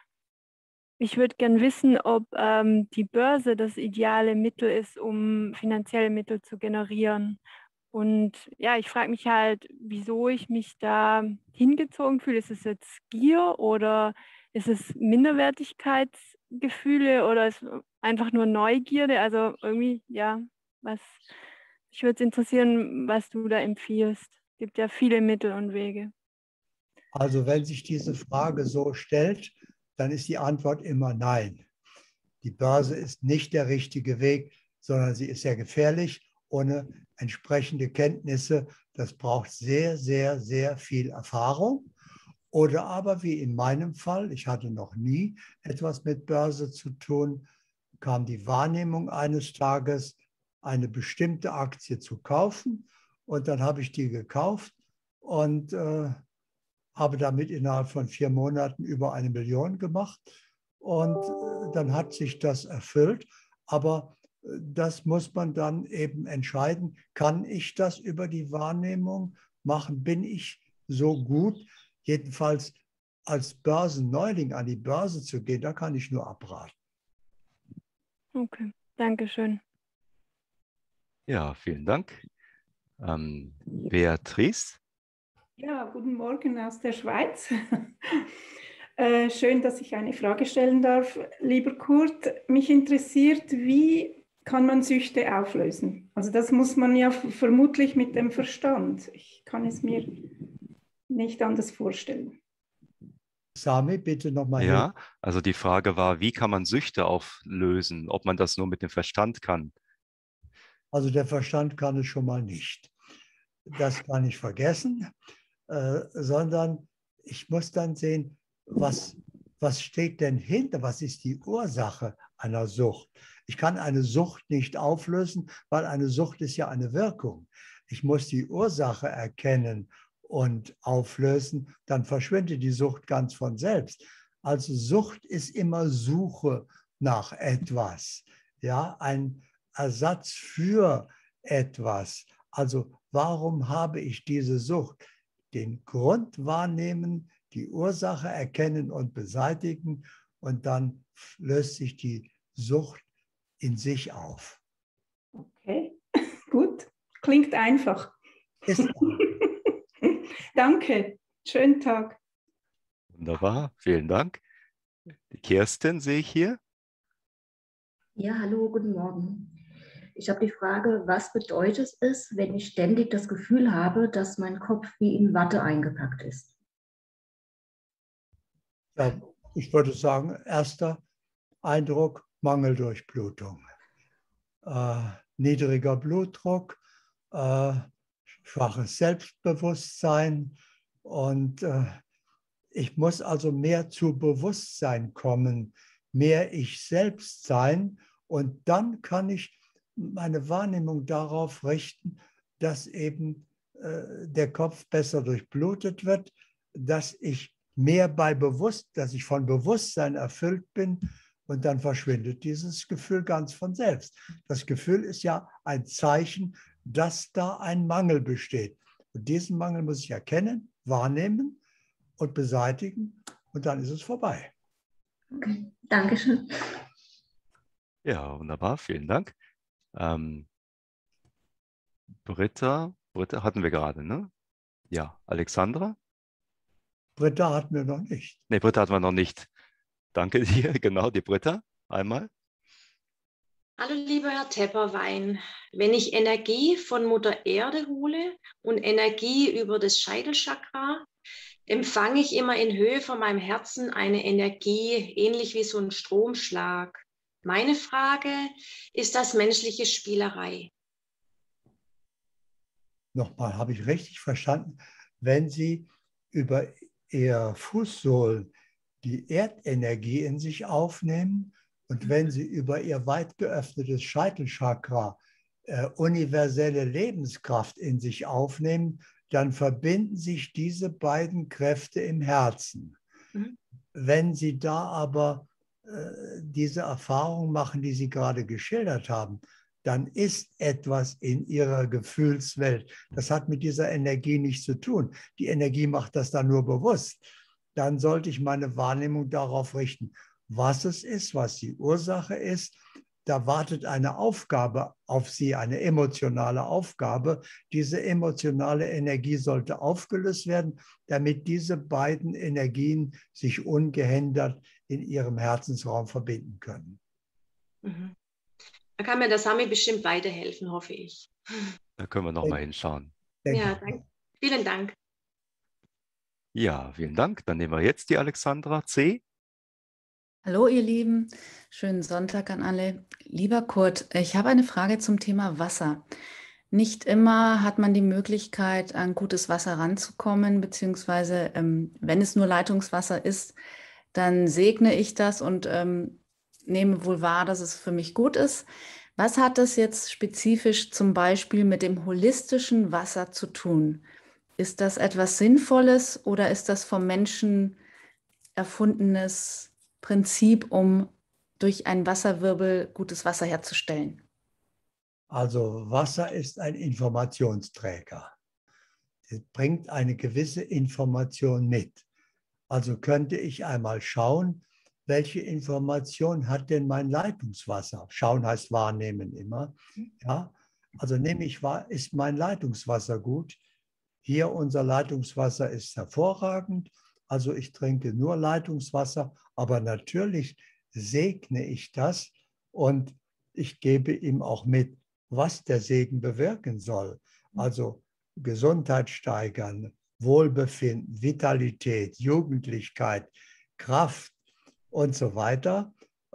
Ich würde gern wissen, ob ähm, die Börse das ideale Mittel ist, um finanzielle Mittel zu generieren. Und ja, ich frage mich halt, wieso ich mich da hingezogen fühle. Ist es jetzt Gier oder ist es Minderwertigkeitsgefühle oder ist es einfach nur Neugierde? Also irgendwie, ja, was, mich würde es interessieren, was du da empfiehlst. Es gibt ja viele Mittel und Wege. Also wenn sich diese Frage so stellt, dann ist die Antwort immer nein. Die Börse ist nicht der richtige Weg, sondern sie ist sehr gefährlich ohne entsprechende Kenntnisse. Das braucht sehr, sehr, sehr viel Erfahrung. Oder aber wie in meinem Fall, ich hatte noch nie etwas mit Börse zu tun, kam die Wahrnehmung eines Tages, eine bestimmte Aktie zu kaufen. Und dann habe ich die gekauft und äh, habe damit innerhalb von vier Monaten über eine Million gemacht. Und äh, dann hat sich das erfüllt. Aber äh, das muss man dann eben entscheiden. Kann ich das über die Wahrnehmung machen? Bin ich so gut? Jedenfalls als Börsenneuling an die Börse zu gehen, da kann ich nur abraten. Okay, danke schön. Ja, vielen Dank. Ähm, Beatrice. Ja, guten Morgen aus der Schweiz. äh, schön, dass ich eine Frage stellen darf. Lieber Kurt, mich interessiert, wie kann man Süchte auflösen? Also das muss man ja vermutlich mit dem Verstand. Ich kann es mir nicht anders vorstellen. Sami, bitte nochmal. Ja, also die Frage war, wie kann man Süchte auflösen? Ob man das nur mit dem Verstand kann? Also der Verstand kann es schon mal nicht. Das kann ich vergessen, äh, sondern ich muss dann sehen, was, was steht denn hinter? Was ist die Ursache einer Sucht? Ich kann eine Sucht nicht auflösen, weil eine Sucht ist ja eine Wirkung. Ich muss die Ursache erkennen und auflösen, dann verschwindet die Sucht ganz von selbst. Also Sucht ist immer Suche nach etwas, ja, ein Ersatz für etwas. Also warum habe ich diese Sucht? Den Grund wahrnehmen, die Ursache erkennen und beseitigen und dann löst sich die Sucht in sich auf. Okay, gut. Klingt einfach. Ist Danke. Schönen Tag. Wunderbar, vielen Dank. Die Kerstin sehe ich hier. Ja, hallo, guten Morgen. Ich habe die Frage, was bedeutet es, wenn ich ständig das Gefühl habe, dass mein Kopf wie in Watte eingepackt ist? Ja, ich würde sagen, erster Eindruck, Mangeldurchblutung. Äh, niedriger Blutdruck, äh, schwaches Selbstbewusstsein und äh, ich muss also mehr zu Bewusstsein kommen, mehr ich selbst sein und dann kann ich meine Wahrnehmung darauf richten, dass eben äh, der Kopf besser durchblutet wird, dass ich mehr bei Bewusst, dass ich von Bewusstsein erfüllt bin und dann verschwindet dieses Gefühl ganz von selbst. Das Gefühl ist ja ein Zeichen, dass da ein Mangel besteht. Und diesen Mangel muss ich erkennen, wahrnehmen und beseitigen und dann ist es vorbei. Okay, Dankeschön. Ja, wunderbar, vielen Dank. Ähm, Britta, Britta hatten wir gerade, ne? Ja, Alexandra? Britta hatten wir noch nicht. Ne, Britta hatten wir noch nicht. Danke dir, genau, die Britta, einmal. Hallo lieber Herr Tepperwein, wenn ich Energie von Mutter Erde hole und Energie über das Scheitelchakra, empfange ich immer in Höhe von meinem Herzen eine Energie, ähnlich wie so ein Stromschlag. Meine Frage, ist das menschliche Spielerei? Nochmal, habe ich richtig verstanden? Wenn Sie über Ihr Fußsohlen die Erdenergie in sich aufnehmen und wenn Sie über Ihr weit geöffnetes Scheitelchakra äh, universelle Lebenskraft in sich aufnehmen, dann verbinden sich diese beiden Kräfte im Herzen. Mhm. Wenn Sie da aber äh, diese Erfahrung machen, die Sie gerade geschildert haben, dann ist etwas in Ihrer Gefühlswelt. Das hat mit dieser Energie nichts zu tun. Die Energie macht das dann nur bewusst. Dann sollte ich meine Wahrnehmung darauf richten, was es ist, was die Ursache ist. Da wartet eine Aufgabe auf Sie, eine emotionale Aufgabe. Diese emotionale Energie sollte aufgelöst werden, damit diese beiden Energien sich ungehindert in Ihrem Herzensraum verbinden können. Mhm. Da kann mir der Sami bestimmt weiterhelfen, hoffe ich. Da können wir noch mal hinschauen. Ja, danke. Vielen Dank. Ja, vielen Dank. Dann nehmen wir jetzt die Alexandra C. Hallo ihr Lieben, schönen Sonntag an alle. Lieber Kurt, ich habe eine Frage zum Thema Wasser. Nicht immer hat man die Möglichkeit, an gutes Wasser ranzukommen, beziehungsweise ähm, wenn es nur Leitungswasser ist, dann segne ich das und ähm, nehme wohl wahr, dass es für mich gut ist. Was hat das jetzt spezifisch zum Beispiel mit dem holistischen Wasser zu tun? Ist das etwas Sinnvolles oder ist das vom Menschen erfundenes Prinzip, um durch einen Wasserwirbel gutes Wasser herzustellen? Also Wasser ist ein Informationsträger. Es bringt eine gewisse Information mit. Also könnte ich einmal schauen, welche Information hat denn mein Leitungswasser? Schauen heißt wahrnehmen immer. Ja? Also nehme ich wahr, ist mein Leitungswasser gut? Hier unser Leitungswasser ist hervorragend. Also ich trinke nur Leitungswasser, aber natürlich segne ich das und ich gebe ihm auch mit, was der Segen bewirken soll. Also Gesundheit steigern, Wohlbefinden, Vitalität, Jugendlichkeit, Kraft und so weiter.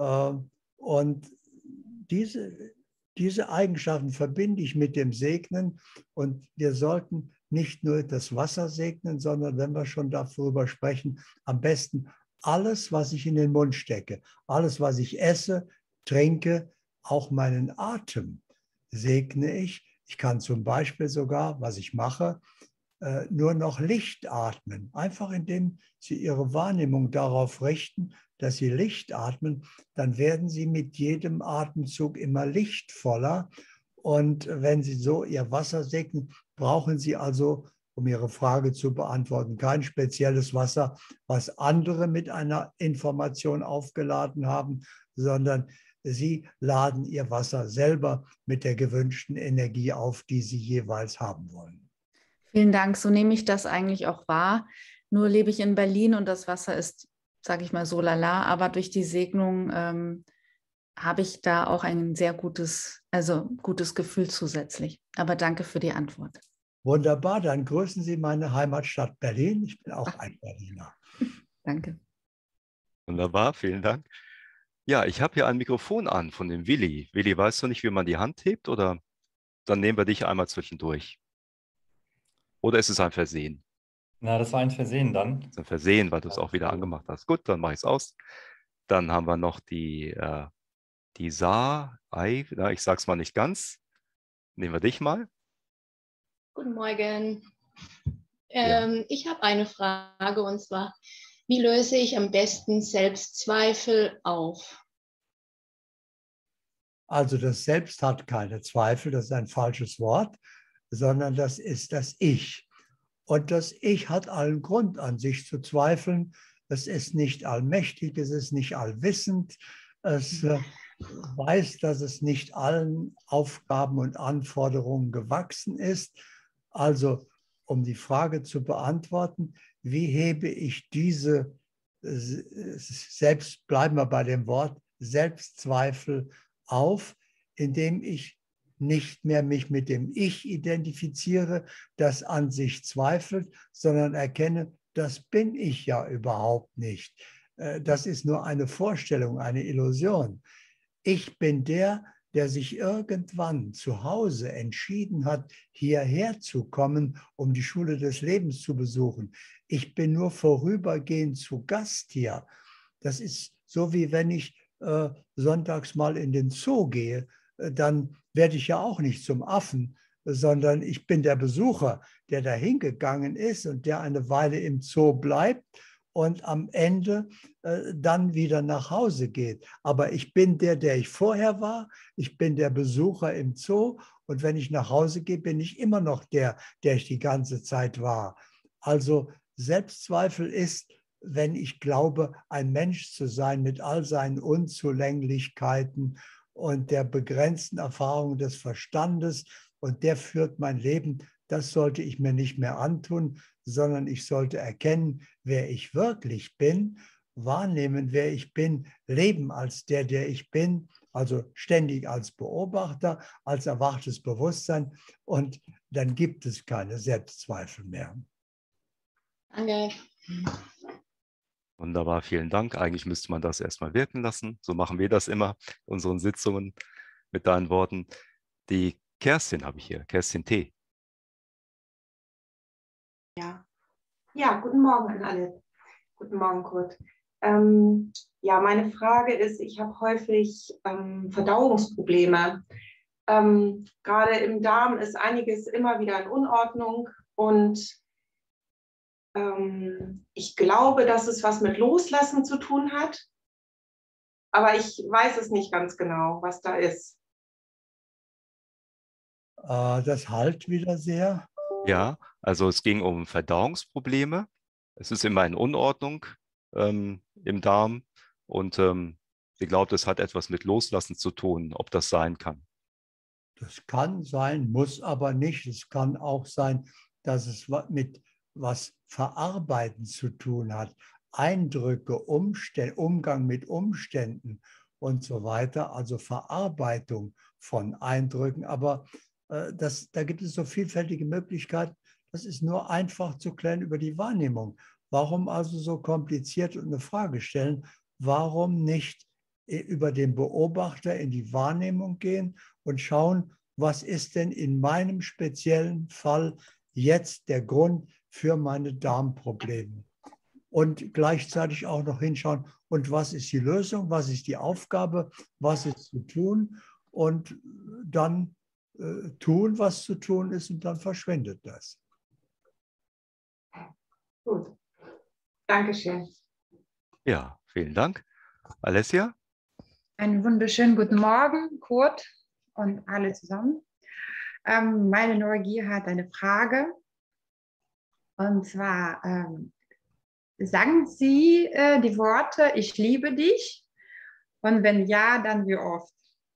Und diese, diese Eigenschaften verbinde ich mit dem Segnen und wir sollten nicht nur das Wasser segnen, sondern wenn wir schon darüber sprechen, am besten alles, was ich in den Mund stecke, alles, was ich esse, trinke, auch meinen Atem segne ich. Ich kann zum Beispiel sogar, was ich mache, nur noch Licht atmen. Einfach indem Sie Ihre Wahrnehmung darauf richten, dass Sie Licht atmen, dann werden Sie mit jedem Atemzug immer lichtvoller. Und wenn Sie so Ihr Wasser segnen, brauchen Sie also, um Ihre Frage zu beantworten, kein spezielles Wasser, was andere mit einer Information aufgeladen haben, sondern Sie laden Ihr Wasser selber mit der gewünschten Energie auf, die Sie jeweils haben wollen. Vielen Dank, so nehme ich das eigentlich auch wahr. Nur lebe ich in Berlin und das Wasser ist, sage ich mal, so lala, aber durch die Segnung ähm, habe ich da auch ein sehr gutes, also gutes Gefühl zusätzlich. Aber danke für die Antwort. Wunderbar, dann grüßen Sie meine Heimatstadt Berlin. Ich bin auch ein Berliner. Danke. Wunderbar, vielen Dank. Ja, ich habe hier ein Mikrofon an von dem Willi. Willi, weißt du nicht, wie man die Hand hebt? Oder dann nehmen wir dich einmal zwischendurch. Oder ist es ein Versehen? Na, das war ein Versehen dann. Das ist ein Versehen, weil du es auch wieder angemacht hast. Gut, dann mache ich es aus. Dann haben wir noch die, äh, die Saar, Ei, na, ich sage es mal nicht ganz. Nehmen wir dich mal. Guten Morgen. Ähm, ja. Ich habe eine Frage und zwar, wie löse ich am besten Selbstzweifel auf? Also das Selbst hat keine Zweifel, das ist ein falsches Wort, sondern das ist das Ich. Und das Ich hat allen Grund, an sich zu zweifeln. Es ist nicht allmächtig, es ist nicht allwissend. Es äh, weiß, dass es nicht allen Aufgaben und Anforderungen gewachsen ist. Also, um die Frage zu beantworten, wie hebe ich diese, selbst bleiben wir bei dem Wort, Selbstzweifel auf, indem ich nicht mehr mich mit dem Ich identifiziere, das an sich zweifelt, sondern erkenne, das bin ich ja überhaupt nicht. Das ist nur eine Vorstellung, eine Illusion. Ich bin der, der sich irgendwann zu Hause entschieden hat, hierher zu kommen, um die Schule des Lebens zu besuchen. Ich bin nur vorübergehend zu Gast hier. Das ist so, wie wenn ich äh, sonntags mal in den Zoo gehe, äh, dann werde ich ja auch nicht zum Affen, sondern ich bin der Besucher, der da hingegangen ist und der eine Weile im Zoo bleibt und am Ende äh, dann wieder nach Hause geht. Aber ich bin der, der ich vorher war. Ich bin der Besucher im Zoo. Und wenn ich nach Hause gehe, bin ich immer noch der, der ich die ganze Zeit war. Also Selbstzweifel ist, wenn ich glaube, ein Mensch zu sein mit all seinen Unzulänglichkeiten und der begrenzten Erfahrung des Verstandes. Und der führt mein Leben. Das sollte ich mir nicht mehr antun, sondern ich sollte erkennen, wer ich wirklich bin, wahrnehmen, wer ich bin, leben als der, der ich bin, also ständig als Beobachter, als erwachtes Bewusstsein, und dann gibt es keine Selbstzweifel mehr. Danke. Wunderbar, vielen Dank. Eigentlich müsste man das erstmal wirken lassen. So machen wir das immer in unseren Sitzungen mit deinen Worten. Die Kerstin habe ich hier, Kerstin T. Ja. Ja, guten Morgen an alle. Guten Morgen, Kurt. Ähm, ja, meine Frage ist, ich habe häufig ähm, Verdauungsprobleme. Ähm, gerade im Darm ist einiges immer wieder in Unordnung und ähm, ich glaube, dass es was mit Loslassen zu tun hat, aber ich weiß es nicht ganz genau, was da ist. Äh, das halt wieder sehr. Ja, also es ging um Verdauungsprobleme. Es ist immer in Unordnung ähm, im Darm und ähm, sie glaubt, es hat etwas mit Loslassen zu tun, ob das sein kann. Das kann sein, muss aber nicht. Es kann auch sein, dass es mit was Verarbeiten zu tun hat. Eindrücke, Umstände, Umgang mit Umständen und so weiter, also Verarbeitung von Eindrücken. Aber äh, das, da gibt es so vielfältige Möglichkeiten. Das ist nur einfach zu klären über die Wahrnehmung. Warum also so kompliziert und eine Frage stellen? Warum nicht über den Beobachter in die Wahrnehmung gehen und schauen, was ist denn in meinem speziellen Fall jetzt der Grund für meine Darmprobleme? Und gleichzeitig auch noch hinschauen, und was ist die Lösung, was ist die Aufgabe, was ist zu tun, und dann äh, tun, was zu tun ist, und dann verschwindet das. Gut, Dankeschön. Ja, vielen Dank. Alessia? Einen wunderschönen guten Morgen, Kurt und alle zusammen. Ähm, meine Neugier hat eine Frage. Und zwar, ähm, sagen Sie äh, die Worte, ich liebe dich? Und wenn ja, dann wie oft?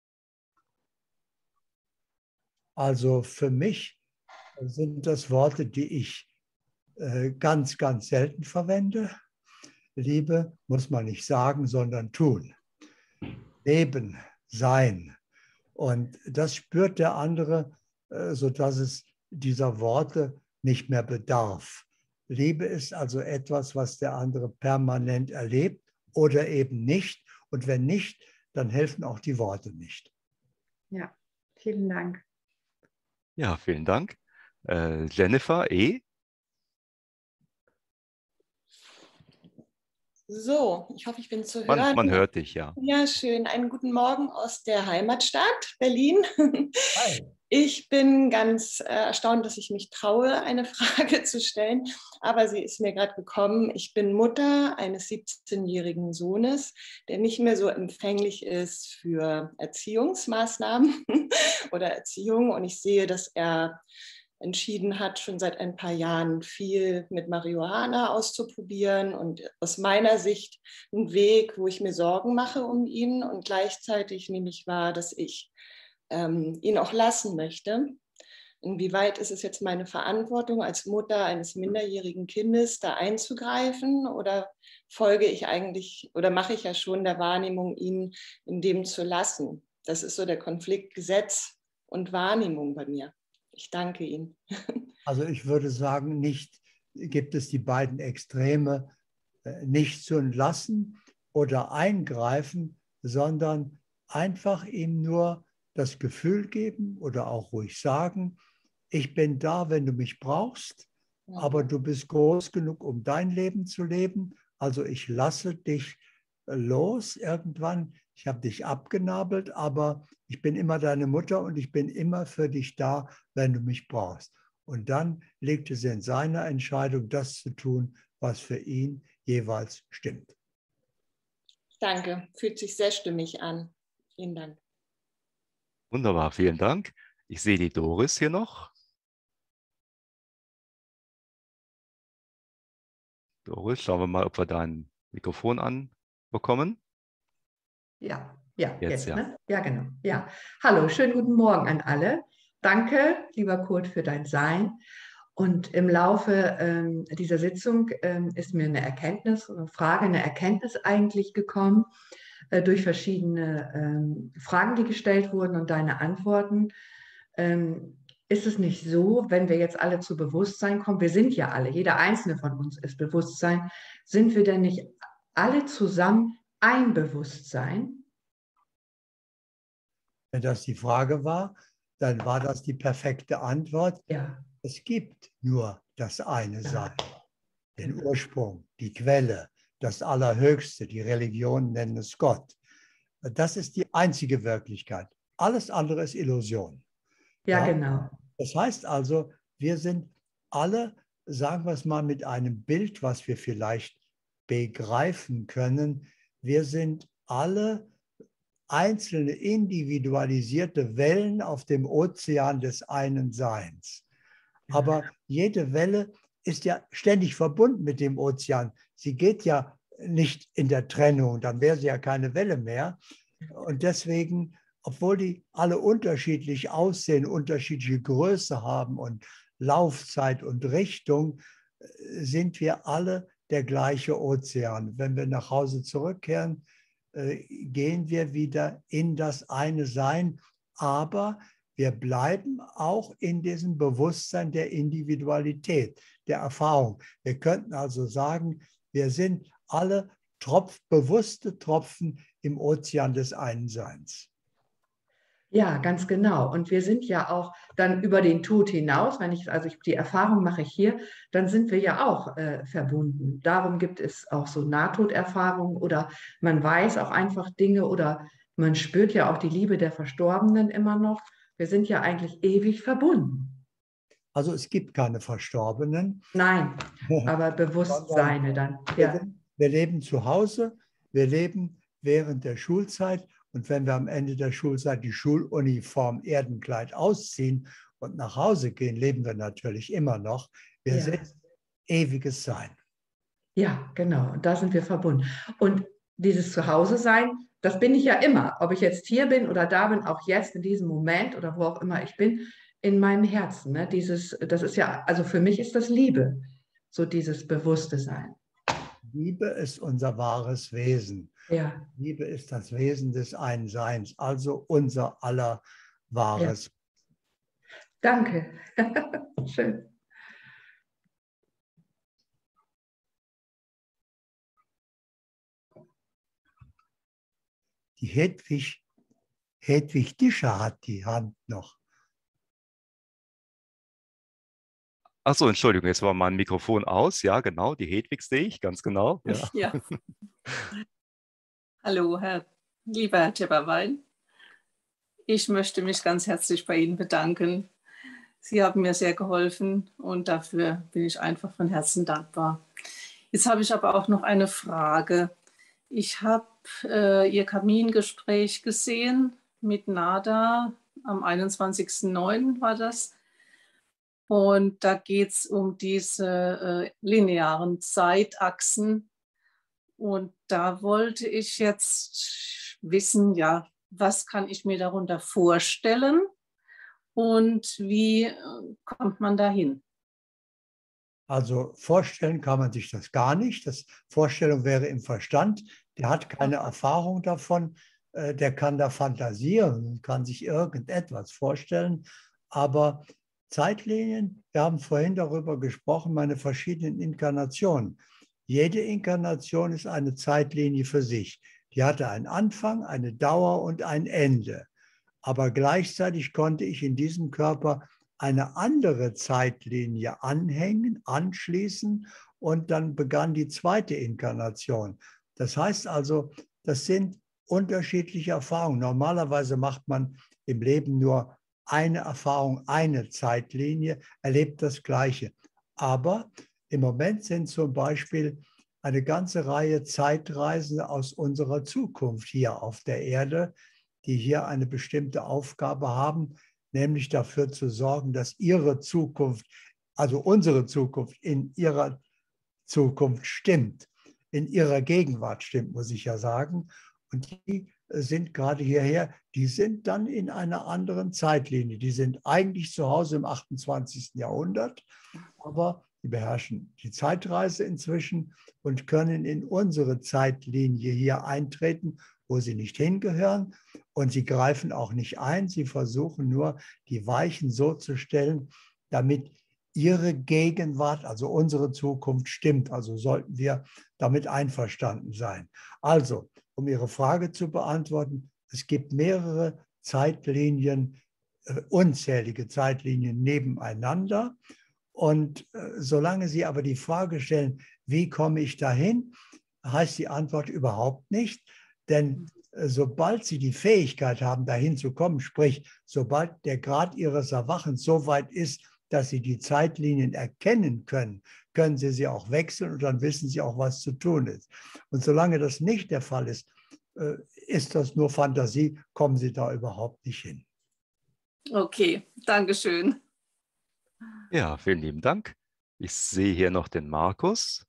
Also für mich sind das Worte, die ich äh, ganz, ganz selten verwende. Liebe muss man nicht sagen, sondern tun. Leben, sein. Und das spürt der andere, äh, sodass es dieser Worte nicht mehr bedarf. Liebe ist also etwas, was der andere permanent erlebt oder eben nicht. Und wenn nicht, dann helfen auch die Worte nicht. Ja, vielen Dank. Ja, vielen Dank. Äh, Jennifer E. So, ich hoffe, ich bin zu Man, hören. man hört dich, ja. Ja, schön. Einen guten Morgen aus der Heimatstadt Berlin. Hi. Ich bin ganz äh, erstaunt, dass ich mich traue, eine Frage zu stellen, aber sie ist mir gerade gekommen. Ich bin Mutter eines siebzehnjährigen Sohnes, der nicht mehr so empfänglich ist für Erziehungsmaßnahmen oder Erziehung, und ich sehe, dass er entschieden hat, schon seit ein paar Jahren viel mit Marihuana auszuprobieren und aus meiner Sicht ein Weg, wo ich mir Sorgen mache um ihn und gleichzeitig nehme ich wahr, dass ich ähm, ihn auch lassen möchte. Inwieweit ist es jetzt meine Verantwortung als Mutter eines minderjährigen Kindes, da einzugreifen oder folge ich eigentlich oder mache ich ja schon der Wahrnehmung, ihn in dem zu lassen? Das ist so der Konflikt Gesetz und Wahrnehmung bei mir. Ich danke Ihnen. Also ich würde sagen, nicht gibt es die beiden Extreme, nicht zu entlassen oder eingreifen, sondern einfach ihm nur das Gefühl geben oder auch ruhig sagen, ich bin da, wenn du mich brauchst, aber du bist groß genug, um dein Leben zu leben. Also ich lasse dich los irgendwann. Ich habe dich abgenabelt, aber ich bin immer deine Mutter und ich bin immer für dich da, wenn du mich brauchst. Und dann liegt es in seiner Entscheidung, das zu tun, was für ihn jeweils stimmt. Danke, fühlt sich sehr stimmig an. Vielen Dank. Wunderbar, vielen Dank. Ich sehe die Doris hier noch. Doris, schauen wir mal, ob wir dein Mikrofon anbekommen. Ja, ja, Jetzt, jetzt, ja. ne? Ja, genau. Ja. Hallo, schönen guten Morgen an alle. Danke, lieber Kurt, für dein Sein. Und im Laufe ähm, dieser Sitzung ähm, ist mir eine Erkenntnis, eine Frage, eine Erkenntnis eigentlich gekommen, äh, durch verschiedene ähm, Fragen, die gestellt wurden und deine Antworten. Ähm, ist es nicht so, wenn wir jetzt alle zu Bewusstsein kommen, wir sind ja alle, jeder einzelne von uns ist Bewusstsein, sind wir denn nicht alle zusammen ein Bewusstsein? Wenn das die Frage war, dann war das die perfekte Antwort. Ja. Es gibt nur das eine Sein, den Ursprung, die Quelle, das Allerhöchste, die Religionen nennen es Gott. Das ist die einzige Wirklichkeit. Alles andere ist Illusion. Ja, Ja? genau. Das heißt also, wir sind alle, sagen wir es mal mit einem Bild, was wir vielleicht begreifen können, wir sind alle einzelne individualisierte Wellen auf dem Ozean des einen Seins. Aber jede Welle ist ja ständig verbunden mit dem Ozean. Sie geht ja nicht in der Trennung, dann wäre sie ja keine Welle mehr. Und deswegen, obwohl die alle unterschiedlich aussehen, unterschiedliche Größe haben und Laufzeit und Richtung, sind wir alle der gleiche Ozean. Wenn wir nach Hause zurückkehren, gehen wir wieder in das eine Sein, aber wir bleiben auch in diesem Bewusstsein der Individualität, der Erfahrung. Wir könnten also sagen, wir sind alle Tropf, bewusste Tropfen im Ozean des Einseins. Ja, ganz genau. Und wir sind ja auch dann über den Tod hinaus, wenn ich, also ich, die Erfahrung mache ich hier, dann sind wir ja auch äh, verbunden. Darum gibt es auch so Nahtoderfahrungen oder man weiß auch einfach Dinge oder man spürt ja auch die Liebe der Verstorbenen immer noch. Wir sind ja eigentlich ewig verbunden. Also es gibt keine Verstorbenen. Nein, aber Bewusstseine dann. Ja. Wir, wir leben zu Hause, wir leben während der Schulzeit. Und wenn wir am Ende der Schulzeit die Schuluniform Erdenkleid ausziehen und nach Hause gehen, leben wir natürlich immer noch. Wir Ja. sind ewiges Sein. Ja, genau. Und da sind wir verbunden. Und dieses Zuhause-Sein, das bin ich ja immer. Ob ich jetzt hier bin oder da bin, auch jetzt in diesem Moment oder wo auch immer ich bin, in meinem Herzen. Ne? Dieses, das ist ja, also für mich ist das Liebe, so dieses bewusste Sein. Liebe ist unser wahres Wesen. Ja. Liebe ist das Wesen des Einseins, also unser aller wahres. Ja. Danke. Schön. Die Hedwig, Hedwig Discher hat die Hand noch. Ach so, Entschuldigung, jetzt war mein Mikrofon aus. Ja, genau, die Hedwig sehe ich, ganz genau. Ja. Ja. Hallo, Herr, lieber Herr Tepperwein. Ich möchte mich ganz herzlich bei Ihnen bedanken. Sie haben mir sehr geholfen und dafür bin ich einfach von Herzen dankbar. Jetzt habe ich aber auch noch eine Frage. Ich habe äh, Ihr Kamingespräch gesehen mit Nada am einundzwanzigsten neunten war das. Und da geht es um diese äh, linearen Zeitachsen. Und da wollte ich jetzt wissen, ja, was kann ich mir darunter vorstellen und wie äh, kommt man dahin? Also vorstellen kann man sich das gar nicht. Das Vorstellung wäre im Verstand. Der hat keine Erfahrung davon. Der kann da fantasieren, kann sich irgendetwas vorstellen. Aber Zeitlinien, wir haben vorhin darüber gesprochen, meine verschiedenen Inkarnationen. Jede Inkarnation ist eine Zeitlinie für sich. Die hatte einen Anfang, eine Dauer und ein Ende. Aber gleichzeitig konnte ich in diesem Körper eine andere Zeitlinie anhängen, anschließen und dann begann die zweite Inkarnation. Das heißt also, das sind unterschiedliche Erfahrungen. Normalerweise macht man im Leben nur eine Erfahrung, eine Zeitlinie, erlebt das Gleiche. Aber im Moment sind zum Beispiel eine ganze Reihe Zeitreisen aus unserer Zukunft hier auf der Erde, die hier eine bestimmte Aufgabe haben, nämlich dafür zu sorgen, dass ihre Zukunft, also unsere Zukunft in ihrer Zukunft stimmt, in ihrer Gegenwart stimmt, muss ich ja sagen. Und die sind gerade hierher, die sind dann in einer anderen Zeitlinie. Die sind eigentlich zu Hause im achtundzwanzigsten Jahrhundert, aber die beherrschen die Zeitreise inzwischen und können in unsere Zeitlinie hier eintreten, wo sie nicht hingehören. Und sie greifen auch nicht ein. Sie versuchen nur, die Weichen so zu stellen, damit ihre Gegenwart, also unsere Zukunft, stimmt. Also sollten wir damit einverstanden sein. Also, um Ihre Frage zu beantworten, es gibt mehrere Zeitlinien, äh, unzählige Zeitlinien nebeneinander. Und äh, solange Sie aber die Frage stellen, wie komme ich dahin, heißt die Antwort überhaupt nicht. Denn äh, sobald Sie die Fähigkeit haben, dahin zu kommen, sprich, sobald der Grad Ihres Erwachens so weit ist, dass Sie die Zeitlinien erkennen können, können Sie sie auch wechseln und dann wissen Sie auch, was zu tun ist. Und solange das nicht der Fall ist, äh, ist das nur Fantasie, kommen Sie da überhaupt nicht hin. Okay, danke schön. Ja, vielen lieben Dank. Ich sehe hier noch den Markus.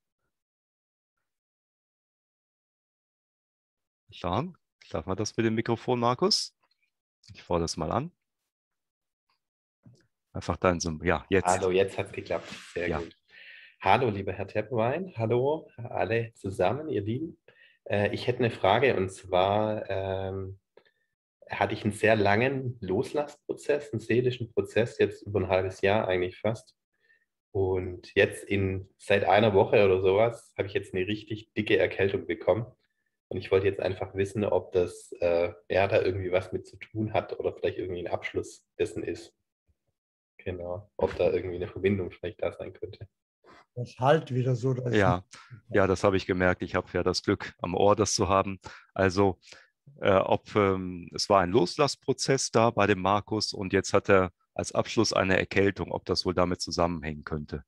Schauen, darf man das mit dem Mikrofon, Markus? Ich fordere das mal an. Einfach dann so, ja, jetzt. Hallo, jetzt hat es geklappt. Sehr ja. gut. Hallo, lieber Herr Tepperwein. Hallo, alle zusammen, ihr Lieben. Äh, ich hätte eine Frage und zwar ähm, hatte ich einen sehr langen Loslassprozess, einen seelischen Prozess, jetzt über ein halbes Jahr eigentlich fast. Und jetzt in seit einer Woche oder sowas habe ich jetzt eine richtig dicke Erkältung bekommen. Und ich wollte jetzt einfach wissen, ob das äh, ja, da irgendwie was mit zu tun hat oder vielleicht irgendwie ein Abschluss dessen ist. Genau, ob da irgendwie eine Verbindung vielleicht da sein könnte. Das halt wieder so. Dass ja, ja, das habe ich gemerkt. Ich habe ja das Glück, am Ohr das zu haben. Also, äh, ob ähm, es war ein Loslassprozess da bei dem Markus und jetzt hat er als Abschluss eine Erkältung, ob das wohl damit zusammenhängen könnte.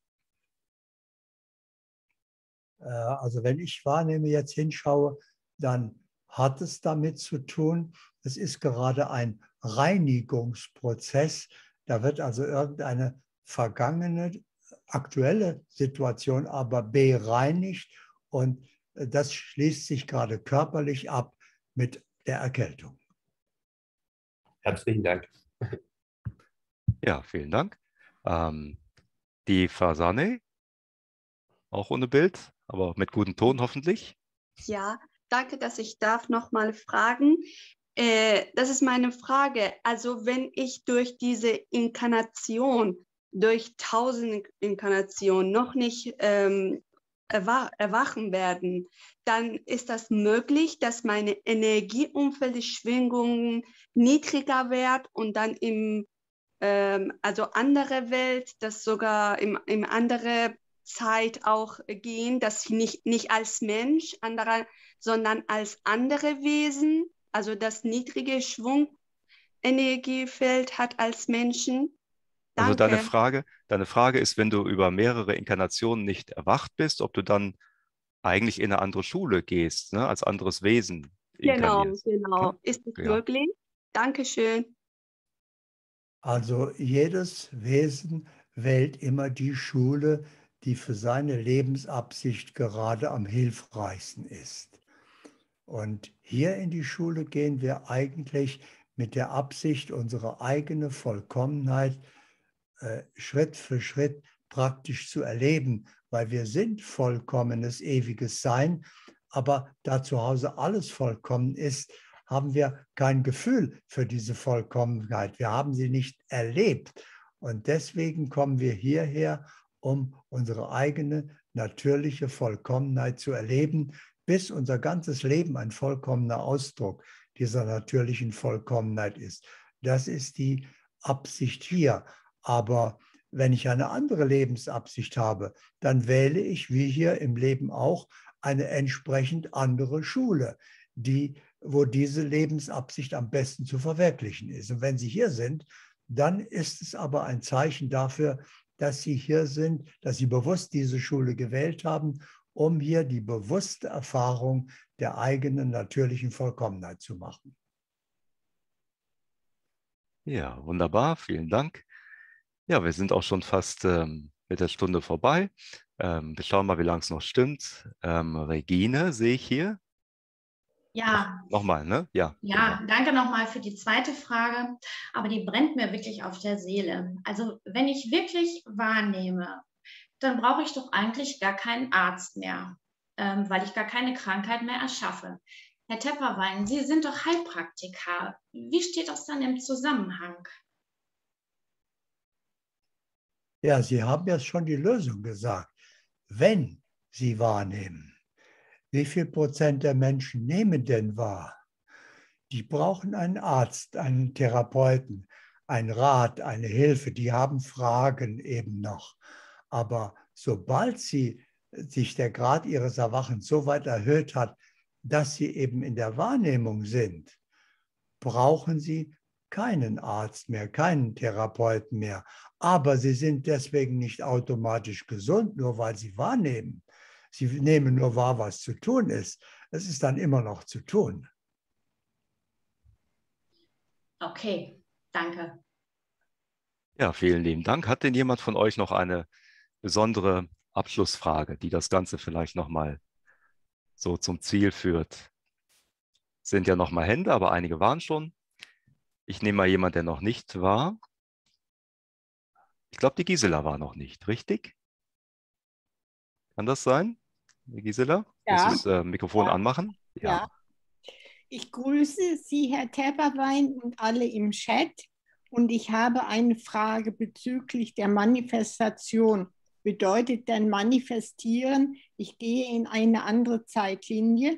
Äh, also, wenn ich wahrnehme, jetzt hinschaue, dann hat es damit zu tun, es ist gerade ein Reinigungsprozess. Da wird also irgendeine vergangene, aktuelle Situation aber bereinigt und das schließt sich gerade körperlich ab mit der Erkältung. Herzlichen Dank. Ja, vielen Dank. Ähm, die Fasane, auch ohne Bild, aber mit gutem Ton hoffentlich. Ja, danke, dass ich darf noch mal fragen. Äh, das ist meine Frage. Also wenn ich durch diese Inkarnation, durch tausend Inkarnationen noch nicht ähm, erwach erwachen werden, dann ist das möglich, dass meine Energieumfeld, die Schwingungen niedriger wird und dann im ähm, also andere Welt, das sogar im, im andere Zeit auch gehen, dass ich nicht, nicht als Mensch, anderer, sondern als andere Wesen, also das niedrige Schwungenergiefeld hat als Menschen. Danke. Also deine Frage, deine Frage ist, wenn du über mehrere Inkarnationen nicht erwacht bist, ob du dann eigentlich in eine andere Schule gehst, ne, als anderes Wesen inkarnierst. Genau, genau. Ja? Ist das Ja. möglich? Dankeschön. Also jedes Wesen wählt immer die Schule, die für seine Lebensabsicht gerade am hilfreichsten ist. Und hier in die Schule gehen wir eigentlich mit der Absicht, unsere eigene Vollkommenheit äh, Schritt für Schritt praktisch zu erleben, weil wir sind vollkommenes, ewiges Sein, aber da zu Hause alles vollkommen ist, haben wir kein Gefühl für diese Vollkommenheit. Wir haben sie nicht erlebt. Und deswegen kommen wir hierher, um unsere eigene natürliche Vollkommenheit zu erleben, bis unser ganzes Leben ein vollkommener Ausdruck dieser natürlichen Vollkommenheit ist. Das ist die Absicht hier. Aber wenn ich eine andere Lebensabsicht habe, dann wähle ich, wie hier im Leben auch, eine entsprechend andere Schule, die, wo diese Lebensabsicht am besten zu verwirklichen ist. Und wenn Sie hier sind, dann ist es aber ein Zeichen dafür, dass Sie hier sind, dass Sie bewusst diese Schule gewählt haben, um hier die bewusste Erfahrung der eigenen natürlichen Vollkommenheit zu machen. Ja, wunderbar, vielen Dank. Ja, wir sind auch schon fast ähm, mit der Stunde vorbei. Ähm, wir schauen mal, wie lange es noch stimmt. Ähm, Regine sehe ich hier. Ja. Nochmal, ne? Ja. Ja, genau. danke nochmal für die zweite Frage, aber die brennt mir wirklich auf der Seele. Also wenn ich wirklich wahrnehme, dann brauche ich doch eigentlich gar keinen Arzt mehr, ähm, weil ich gar keine Krankheit mehr erschaffe. Herr Tepperwein, Sie sind doch Heilpraktiker. Wie steht das dann im Zusammenhang? Ja, Sie haben jetzt schon die Lösung gesagt. Wenn Sie wahrnehmen, wie viel Prozent der Menschen nehmen denn wahr? Die brauchen einen Arzt, einen Therapeuten, einen Rat, eine Hilfe. Die haben Fragen eben noch. Aber sobald sie sich der Grad ihres Erwachens so weit erhöht hat, dass sie eben in der Wahrnehmung sind, brauchen sie keinen Arzt mehr, keinen Therapeuten mehr. Aber sie sind deswegen nicht automatisch gesund, nur weil sie wahrnehmen. Sie nehmen nur wahr, was zu tun ist. Es ist dann immer noch zu tun. Okay, danke. Ja, vielen lieben Dank. Hat denn jemand von euch noch eine besondere Abschlussfrage, die das Ganze vielleicht nochmal so zum Ziel führt? Es sind ja nochmal Hände, aber einige waren schon. Ich nehme mal jemanden, der noch nicht war. Ich glaube, die Gisela war noch nicht, richtig? Kann das sein, die Gisela? Ja. Muss das äh, Mikrofon Ja. anmachen? Ja. Ich grüße Sie, Herr Tepperwein, und alle im Chat. Und ich habe eine Frage bezüglich der Manifestation. Bedeutet denn manifestieren, ich gehe in eine andere Zeitlinie?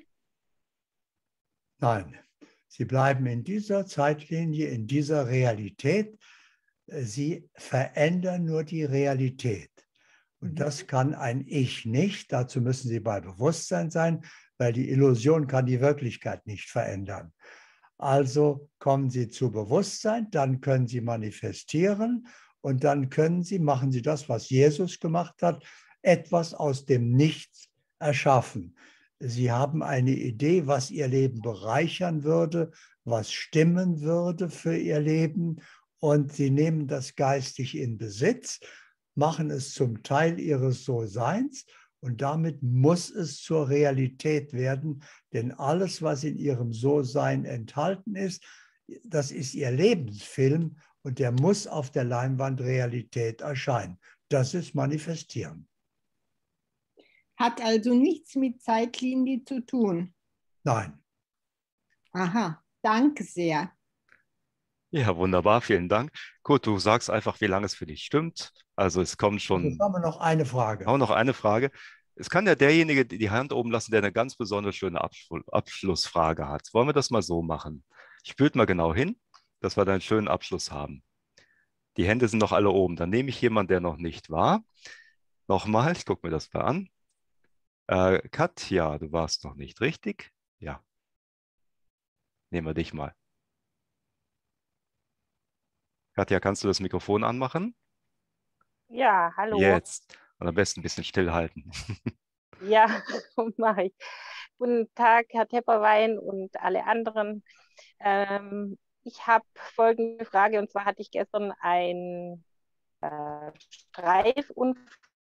Nein, sie bleiben in dieser Zeitlinie, in dieser Realität. Sie verändern nur die Realität. Und das kann ein Ich nicht. Dazu müssen Sie bei Bewusstsein sein, weil die Illusion kann die Wirklichkeit nicht verändern. Also kommen Sie zu Bewusstsein, dann können Sie manifestieren und dann können Sie, machen Sie das, was Jesus gemacht hat, etwas aus dem Nichts erschaffen. Sie haben eine Idee, was Ihr Leben bereichern würde, was stimmen würde für Ihr Leben, und Sie nehmen das geistig in Besitz, machen es zum Teil Ihres So-Seins, und damit muss es zur Realität werden, denn alles, was in Ihrem So-Sein enthalten ist, das ist Ihr Lebensfilm und der muss auf der Leinwand Realität erscheinen. Das ist Manifestieren. Hat also nichts mit Zeitlinie zu tun? Nein. Aha, danke sehr. Ja, wunderbar, vielen Dank. Kurt, du sagst einfach, wie lange es für dich stimmt. Also es kommt schon... Jetzt haben wir noch eine Frage. Auch noch eine Frage. Es kann ja derjenige die Hand oben lassen, der eine ganz besonders schöne Abschlussfrage hat. Wollen wir das mal so machen? Spürt mal genau hin, dass wir da einen schönen Abschluss haben. Die Hände sind noch alle oben. Dann nehme ich jemanden, der noch nicht war. Nochmal, ich gucke mir das mal an. Äh, Katja, du warst noch nicht, richtig? Ja. Nehmen wir dich mal. Katja, kannst du das Mikrofon anmachen? Ja, hallo. Jetzt. Und am besten ein bisschen stillhalten. Ja, mache ich. Guten Tag, Herr Tepperwein und alle anderen. Ähm, ich habe folgende Frage, und zwar hatte ich gestern ein äh, Streif und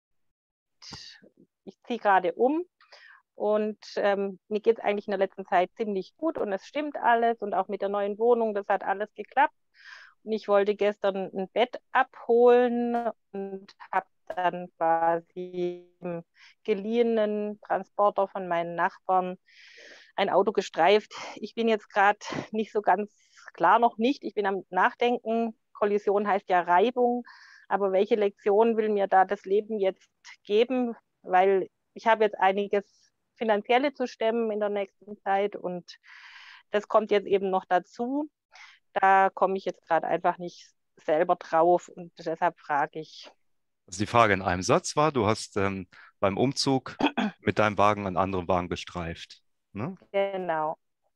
ich ziehe gerade um. Und ähm, mir geht es eigentlich in der letzten Zeit ziemlich gut und es stimmt alles und auch mit der neuen Wohnung, das hat alles geklappt. Und ich wollte gestern ein Bett abholen und habe dann quasi im geliehenen Transporter von meinen Nachbarn ein Auto gestreift. Ich bin jetzt gerade nicht so ganz klar, noch nicht. Ich bin am Nachdenken. Kollision heißt ja Reibung. Aber welche Lektion will mir da das Leben jetzt geben? Weil ich habe jetzt einiges Finanzielle zu stemmen in der nächsten Zeit und das kommt jetzt eben noch dazu. Da komme ich jetzt gerade einfach nicht selber drauf und deshalb frage ich. Also die Frage in einem Satz war, du hast ähm, beim Umzug mit deinem Wagen einen anderen Wagen gestreift. Ne? Genau.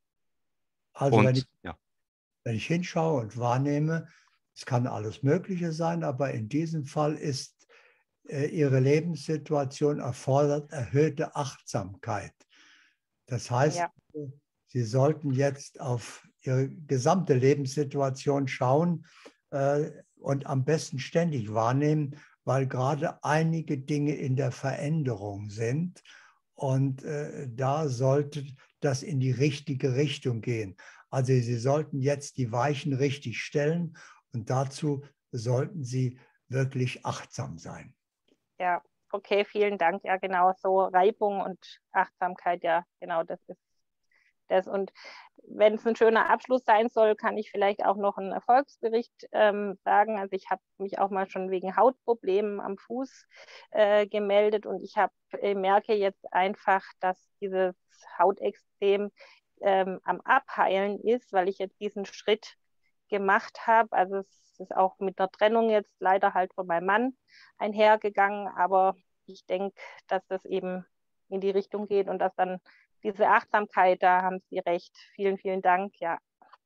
Also und, wenn, ich, ja. wenn ich hinschaue und wahrnehme, es kann alles Mögliche sein, aber in diesem Fall ist äh, Ihre Lebenssituation erfordert erhöhte Achtsamkeit. Das heißt, ja. Sie sollten jetzt auf Ihre gesamte Lebenssituation schauen äh, und am besten ständig wahrnehmen, weil gerade einige Dinge in der Veränderung sind und äh, da sollte das in die richtige Richtung gehen. Also Sie sollten jetzt die Weichen richtig stellen und dazu sollten Sie wirklich achtsam sein. Ja, okay, vielen Dank. Ja, genau, so Reibung und Achtsamkeit, ja, genau, das ist das. Und wenn es ein schöner Abschluss sein soll, kann ich vielleicht auch noch einen Erfolgsbericht ähm, sagen. Also ich habe mich auch mal schon wegen Hautproblemen am Fuß äh, gemeldet und ich hab, äh, merke jetzt einfach, dass dieses Hautextrem ähm, am Abheilen ist, weil ich jetzt diesen Schritt gemacht habe. Also es ist auch mit der Trennung jetzt leider halt von meinem Mann einhergegangen, aber ich denke, dass das eben in die Richtung geht und dass dann diese Achtsamkeit, da haben Sie recht. Vielen, vielen Dank, ja.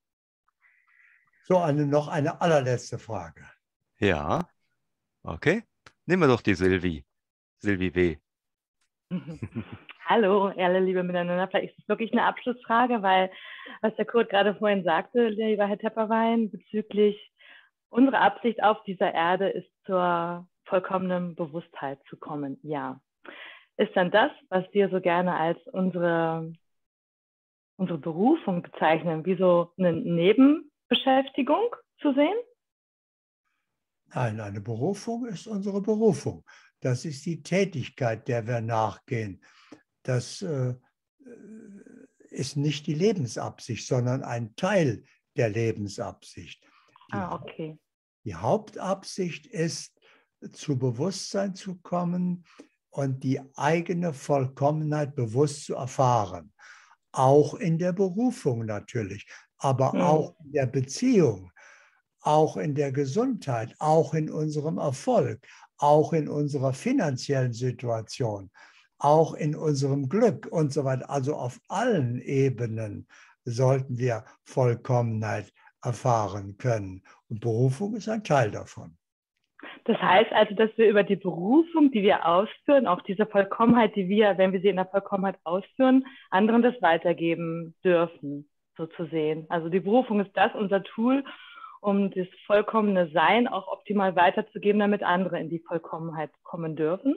So, eine, noch eine allerletzte Frage. Ja, okay. Nehmen wir doch die Silvi. Silvi W. Hallo, alle Liebe miteinander. Vielleicht ist es wirklich eine Abschlussfrage, weil was der Kurt gerade vorhin sagte, lieber Herr Tepperwein, bezüglich unserer Absicht auf dieser Erde ist, zur vollkommenen Bewusstheit zu kommen. Ja. Ist dann das, was wir so gerne als unsere, unsere Berufung bezeichnen, wie so eine Nebenbeschäftigung zu sehen? Nein, eine Berufung ist unsere Berufung. Das ist die Tätigkeit, der wir nachgehen. Das äh, ist nicht die Lebensabsicht, sondern ein Teil der Lebensabsicht. Die, ah, okay. Die Hauptabsicht ist, zu Bewusstsein zu kommen und die eigene Vollkommenheit bewusst zu erfahren. Auch in der Berufung natürlich, aber hm. auch in der Beziehung, auch in der Gesundheit, auch in unserem Erfolg, auch in unserer finanziellen Situation, auch in unserem Glück und so weiter. Also auf allen Ebenen sollten wir Vollkommenheit erfahren können. Und Berufung ist ein Teil davon. Das heißt also, dass wir über die Berufung, die wir ausführen, auch diese Vollkommenheit, die wir, wenn wir sie in der Vollkommenheit ausführen, anderen das weitergeben dürfen, so zu sehen. Also die Berufung ist das, unser Tool, um das vollkommene Sein auch optimal weiterzugeben, damit andere in die Vollkommenheit kommen dürfen?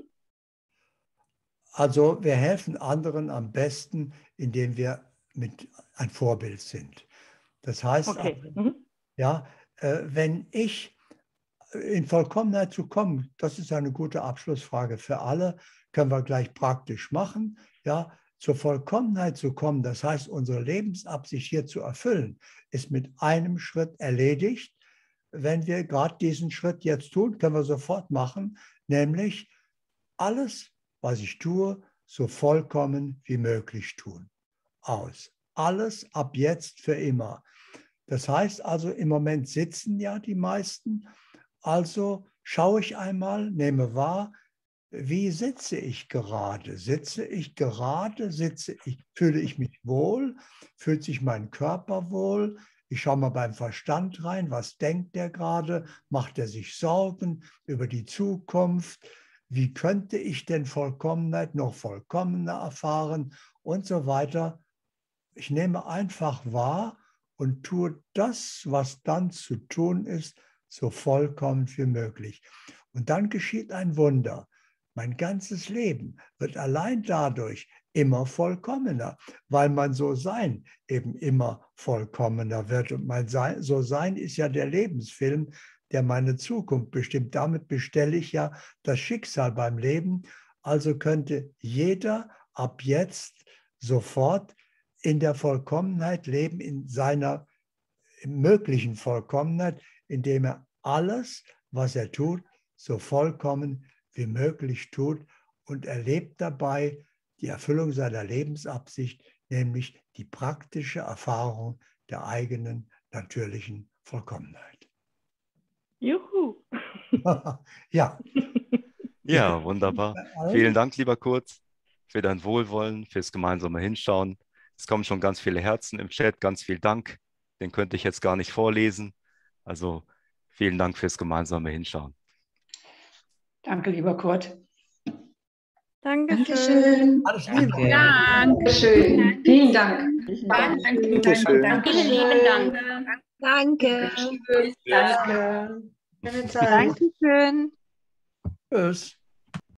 Also wir helfen anderen am besten, indem wir mit ein Vorbild sind. Das heißt, okay. also, mhm. ja, äh, wenn ich in Vollkommenheit zu kommen, das ist eine gute Abschlussfrage für alle, können wir gleich praktisch machen. Ja, zur Vollkommenheit zu kommen, das heißt, unsere Lebensabsicht hier zu erfüllen, ist mit einem Schritt erledigt. Wenn wir gerade diesen Schritt jetzt tun, können wir sofort machen, nämlich alles, was ich tue, so vollkommen wie möglich tun. Aus. Alles ab jetzt für immer. Das heißt also, im Moment sitzen ja die meisten. Also schaue ich einmal, nehme wahr, wie sitze ich gerade? Sitze ich gerade? Sitze ich, fühle ich mich wohl? Fühlt sich mein Körper wohl? Ich schaue mal beim Verstand rein, was denkt der gerade? Macht er sich Sorgen über die Zukunft? Wie könnte ich denn Vollkommenheit noch vollkommener erfahren? Und so weiter. Ich nehme einfach wahr und tue das, was dann zu tun ist, so vollkommen wie möglich. Und dann geschieht ein Wunder. Mein ganzes Leben wird allein dadurch immer vollkommener, weil mein So-Sein eben immer vollkommener wird. Und mein So-Sein ist ja der Lebensfilm, der meine Zukunft bestimmt. Damit bestelle ich ja das Schicksal beim Leben. Also könnte jeder ab jetzt sofort in der Vollkommenheit leben, in seiner möglichen Vollkommenheit, indem er alles, was er tut, so vollkommen wie möglich tut und erlebt dabei die Erfüllung seiner Lebensabsicht, nämlich die praktische Erfahrung der eigenen natürlichen Vollkommenheit. Juhu! Ja. Ja, wunderbar. Vielen Dank, lieber Kurt, für dein Wohlwollen, fürs gemeinsame Hinschauen. Es kommen schon ganz viele Herzen im Chat, ganz viel Dank. Den könnte ich jetzt gar nicht vorlesen. Also vielen Dank fürs gemeinsame Hinschauen. Danke, lieber Kurt. Dankeschön. Alles Liebe. Dankeschön. Vielen Dank. Danke. Danke. Vielen Dank. Danke. Danke. Dankeschön. Tschüss.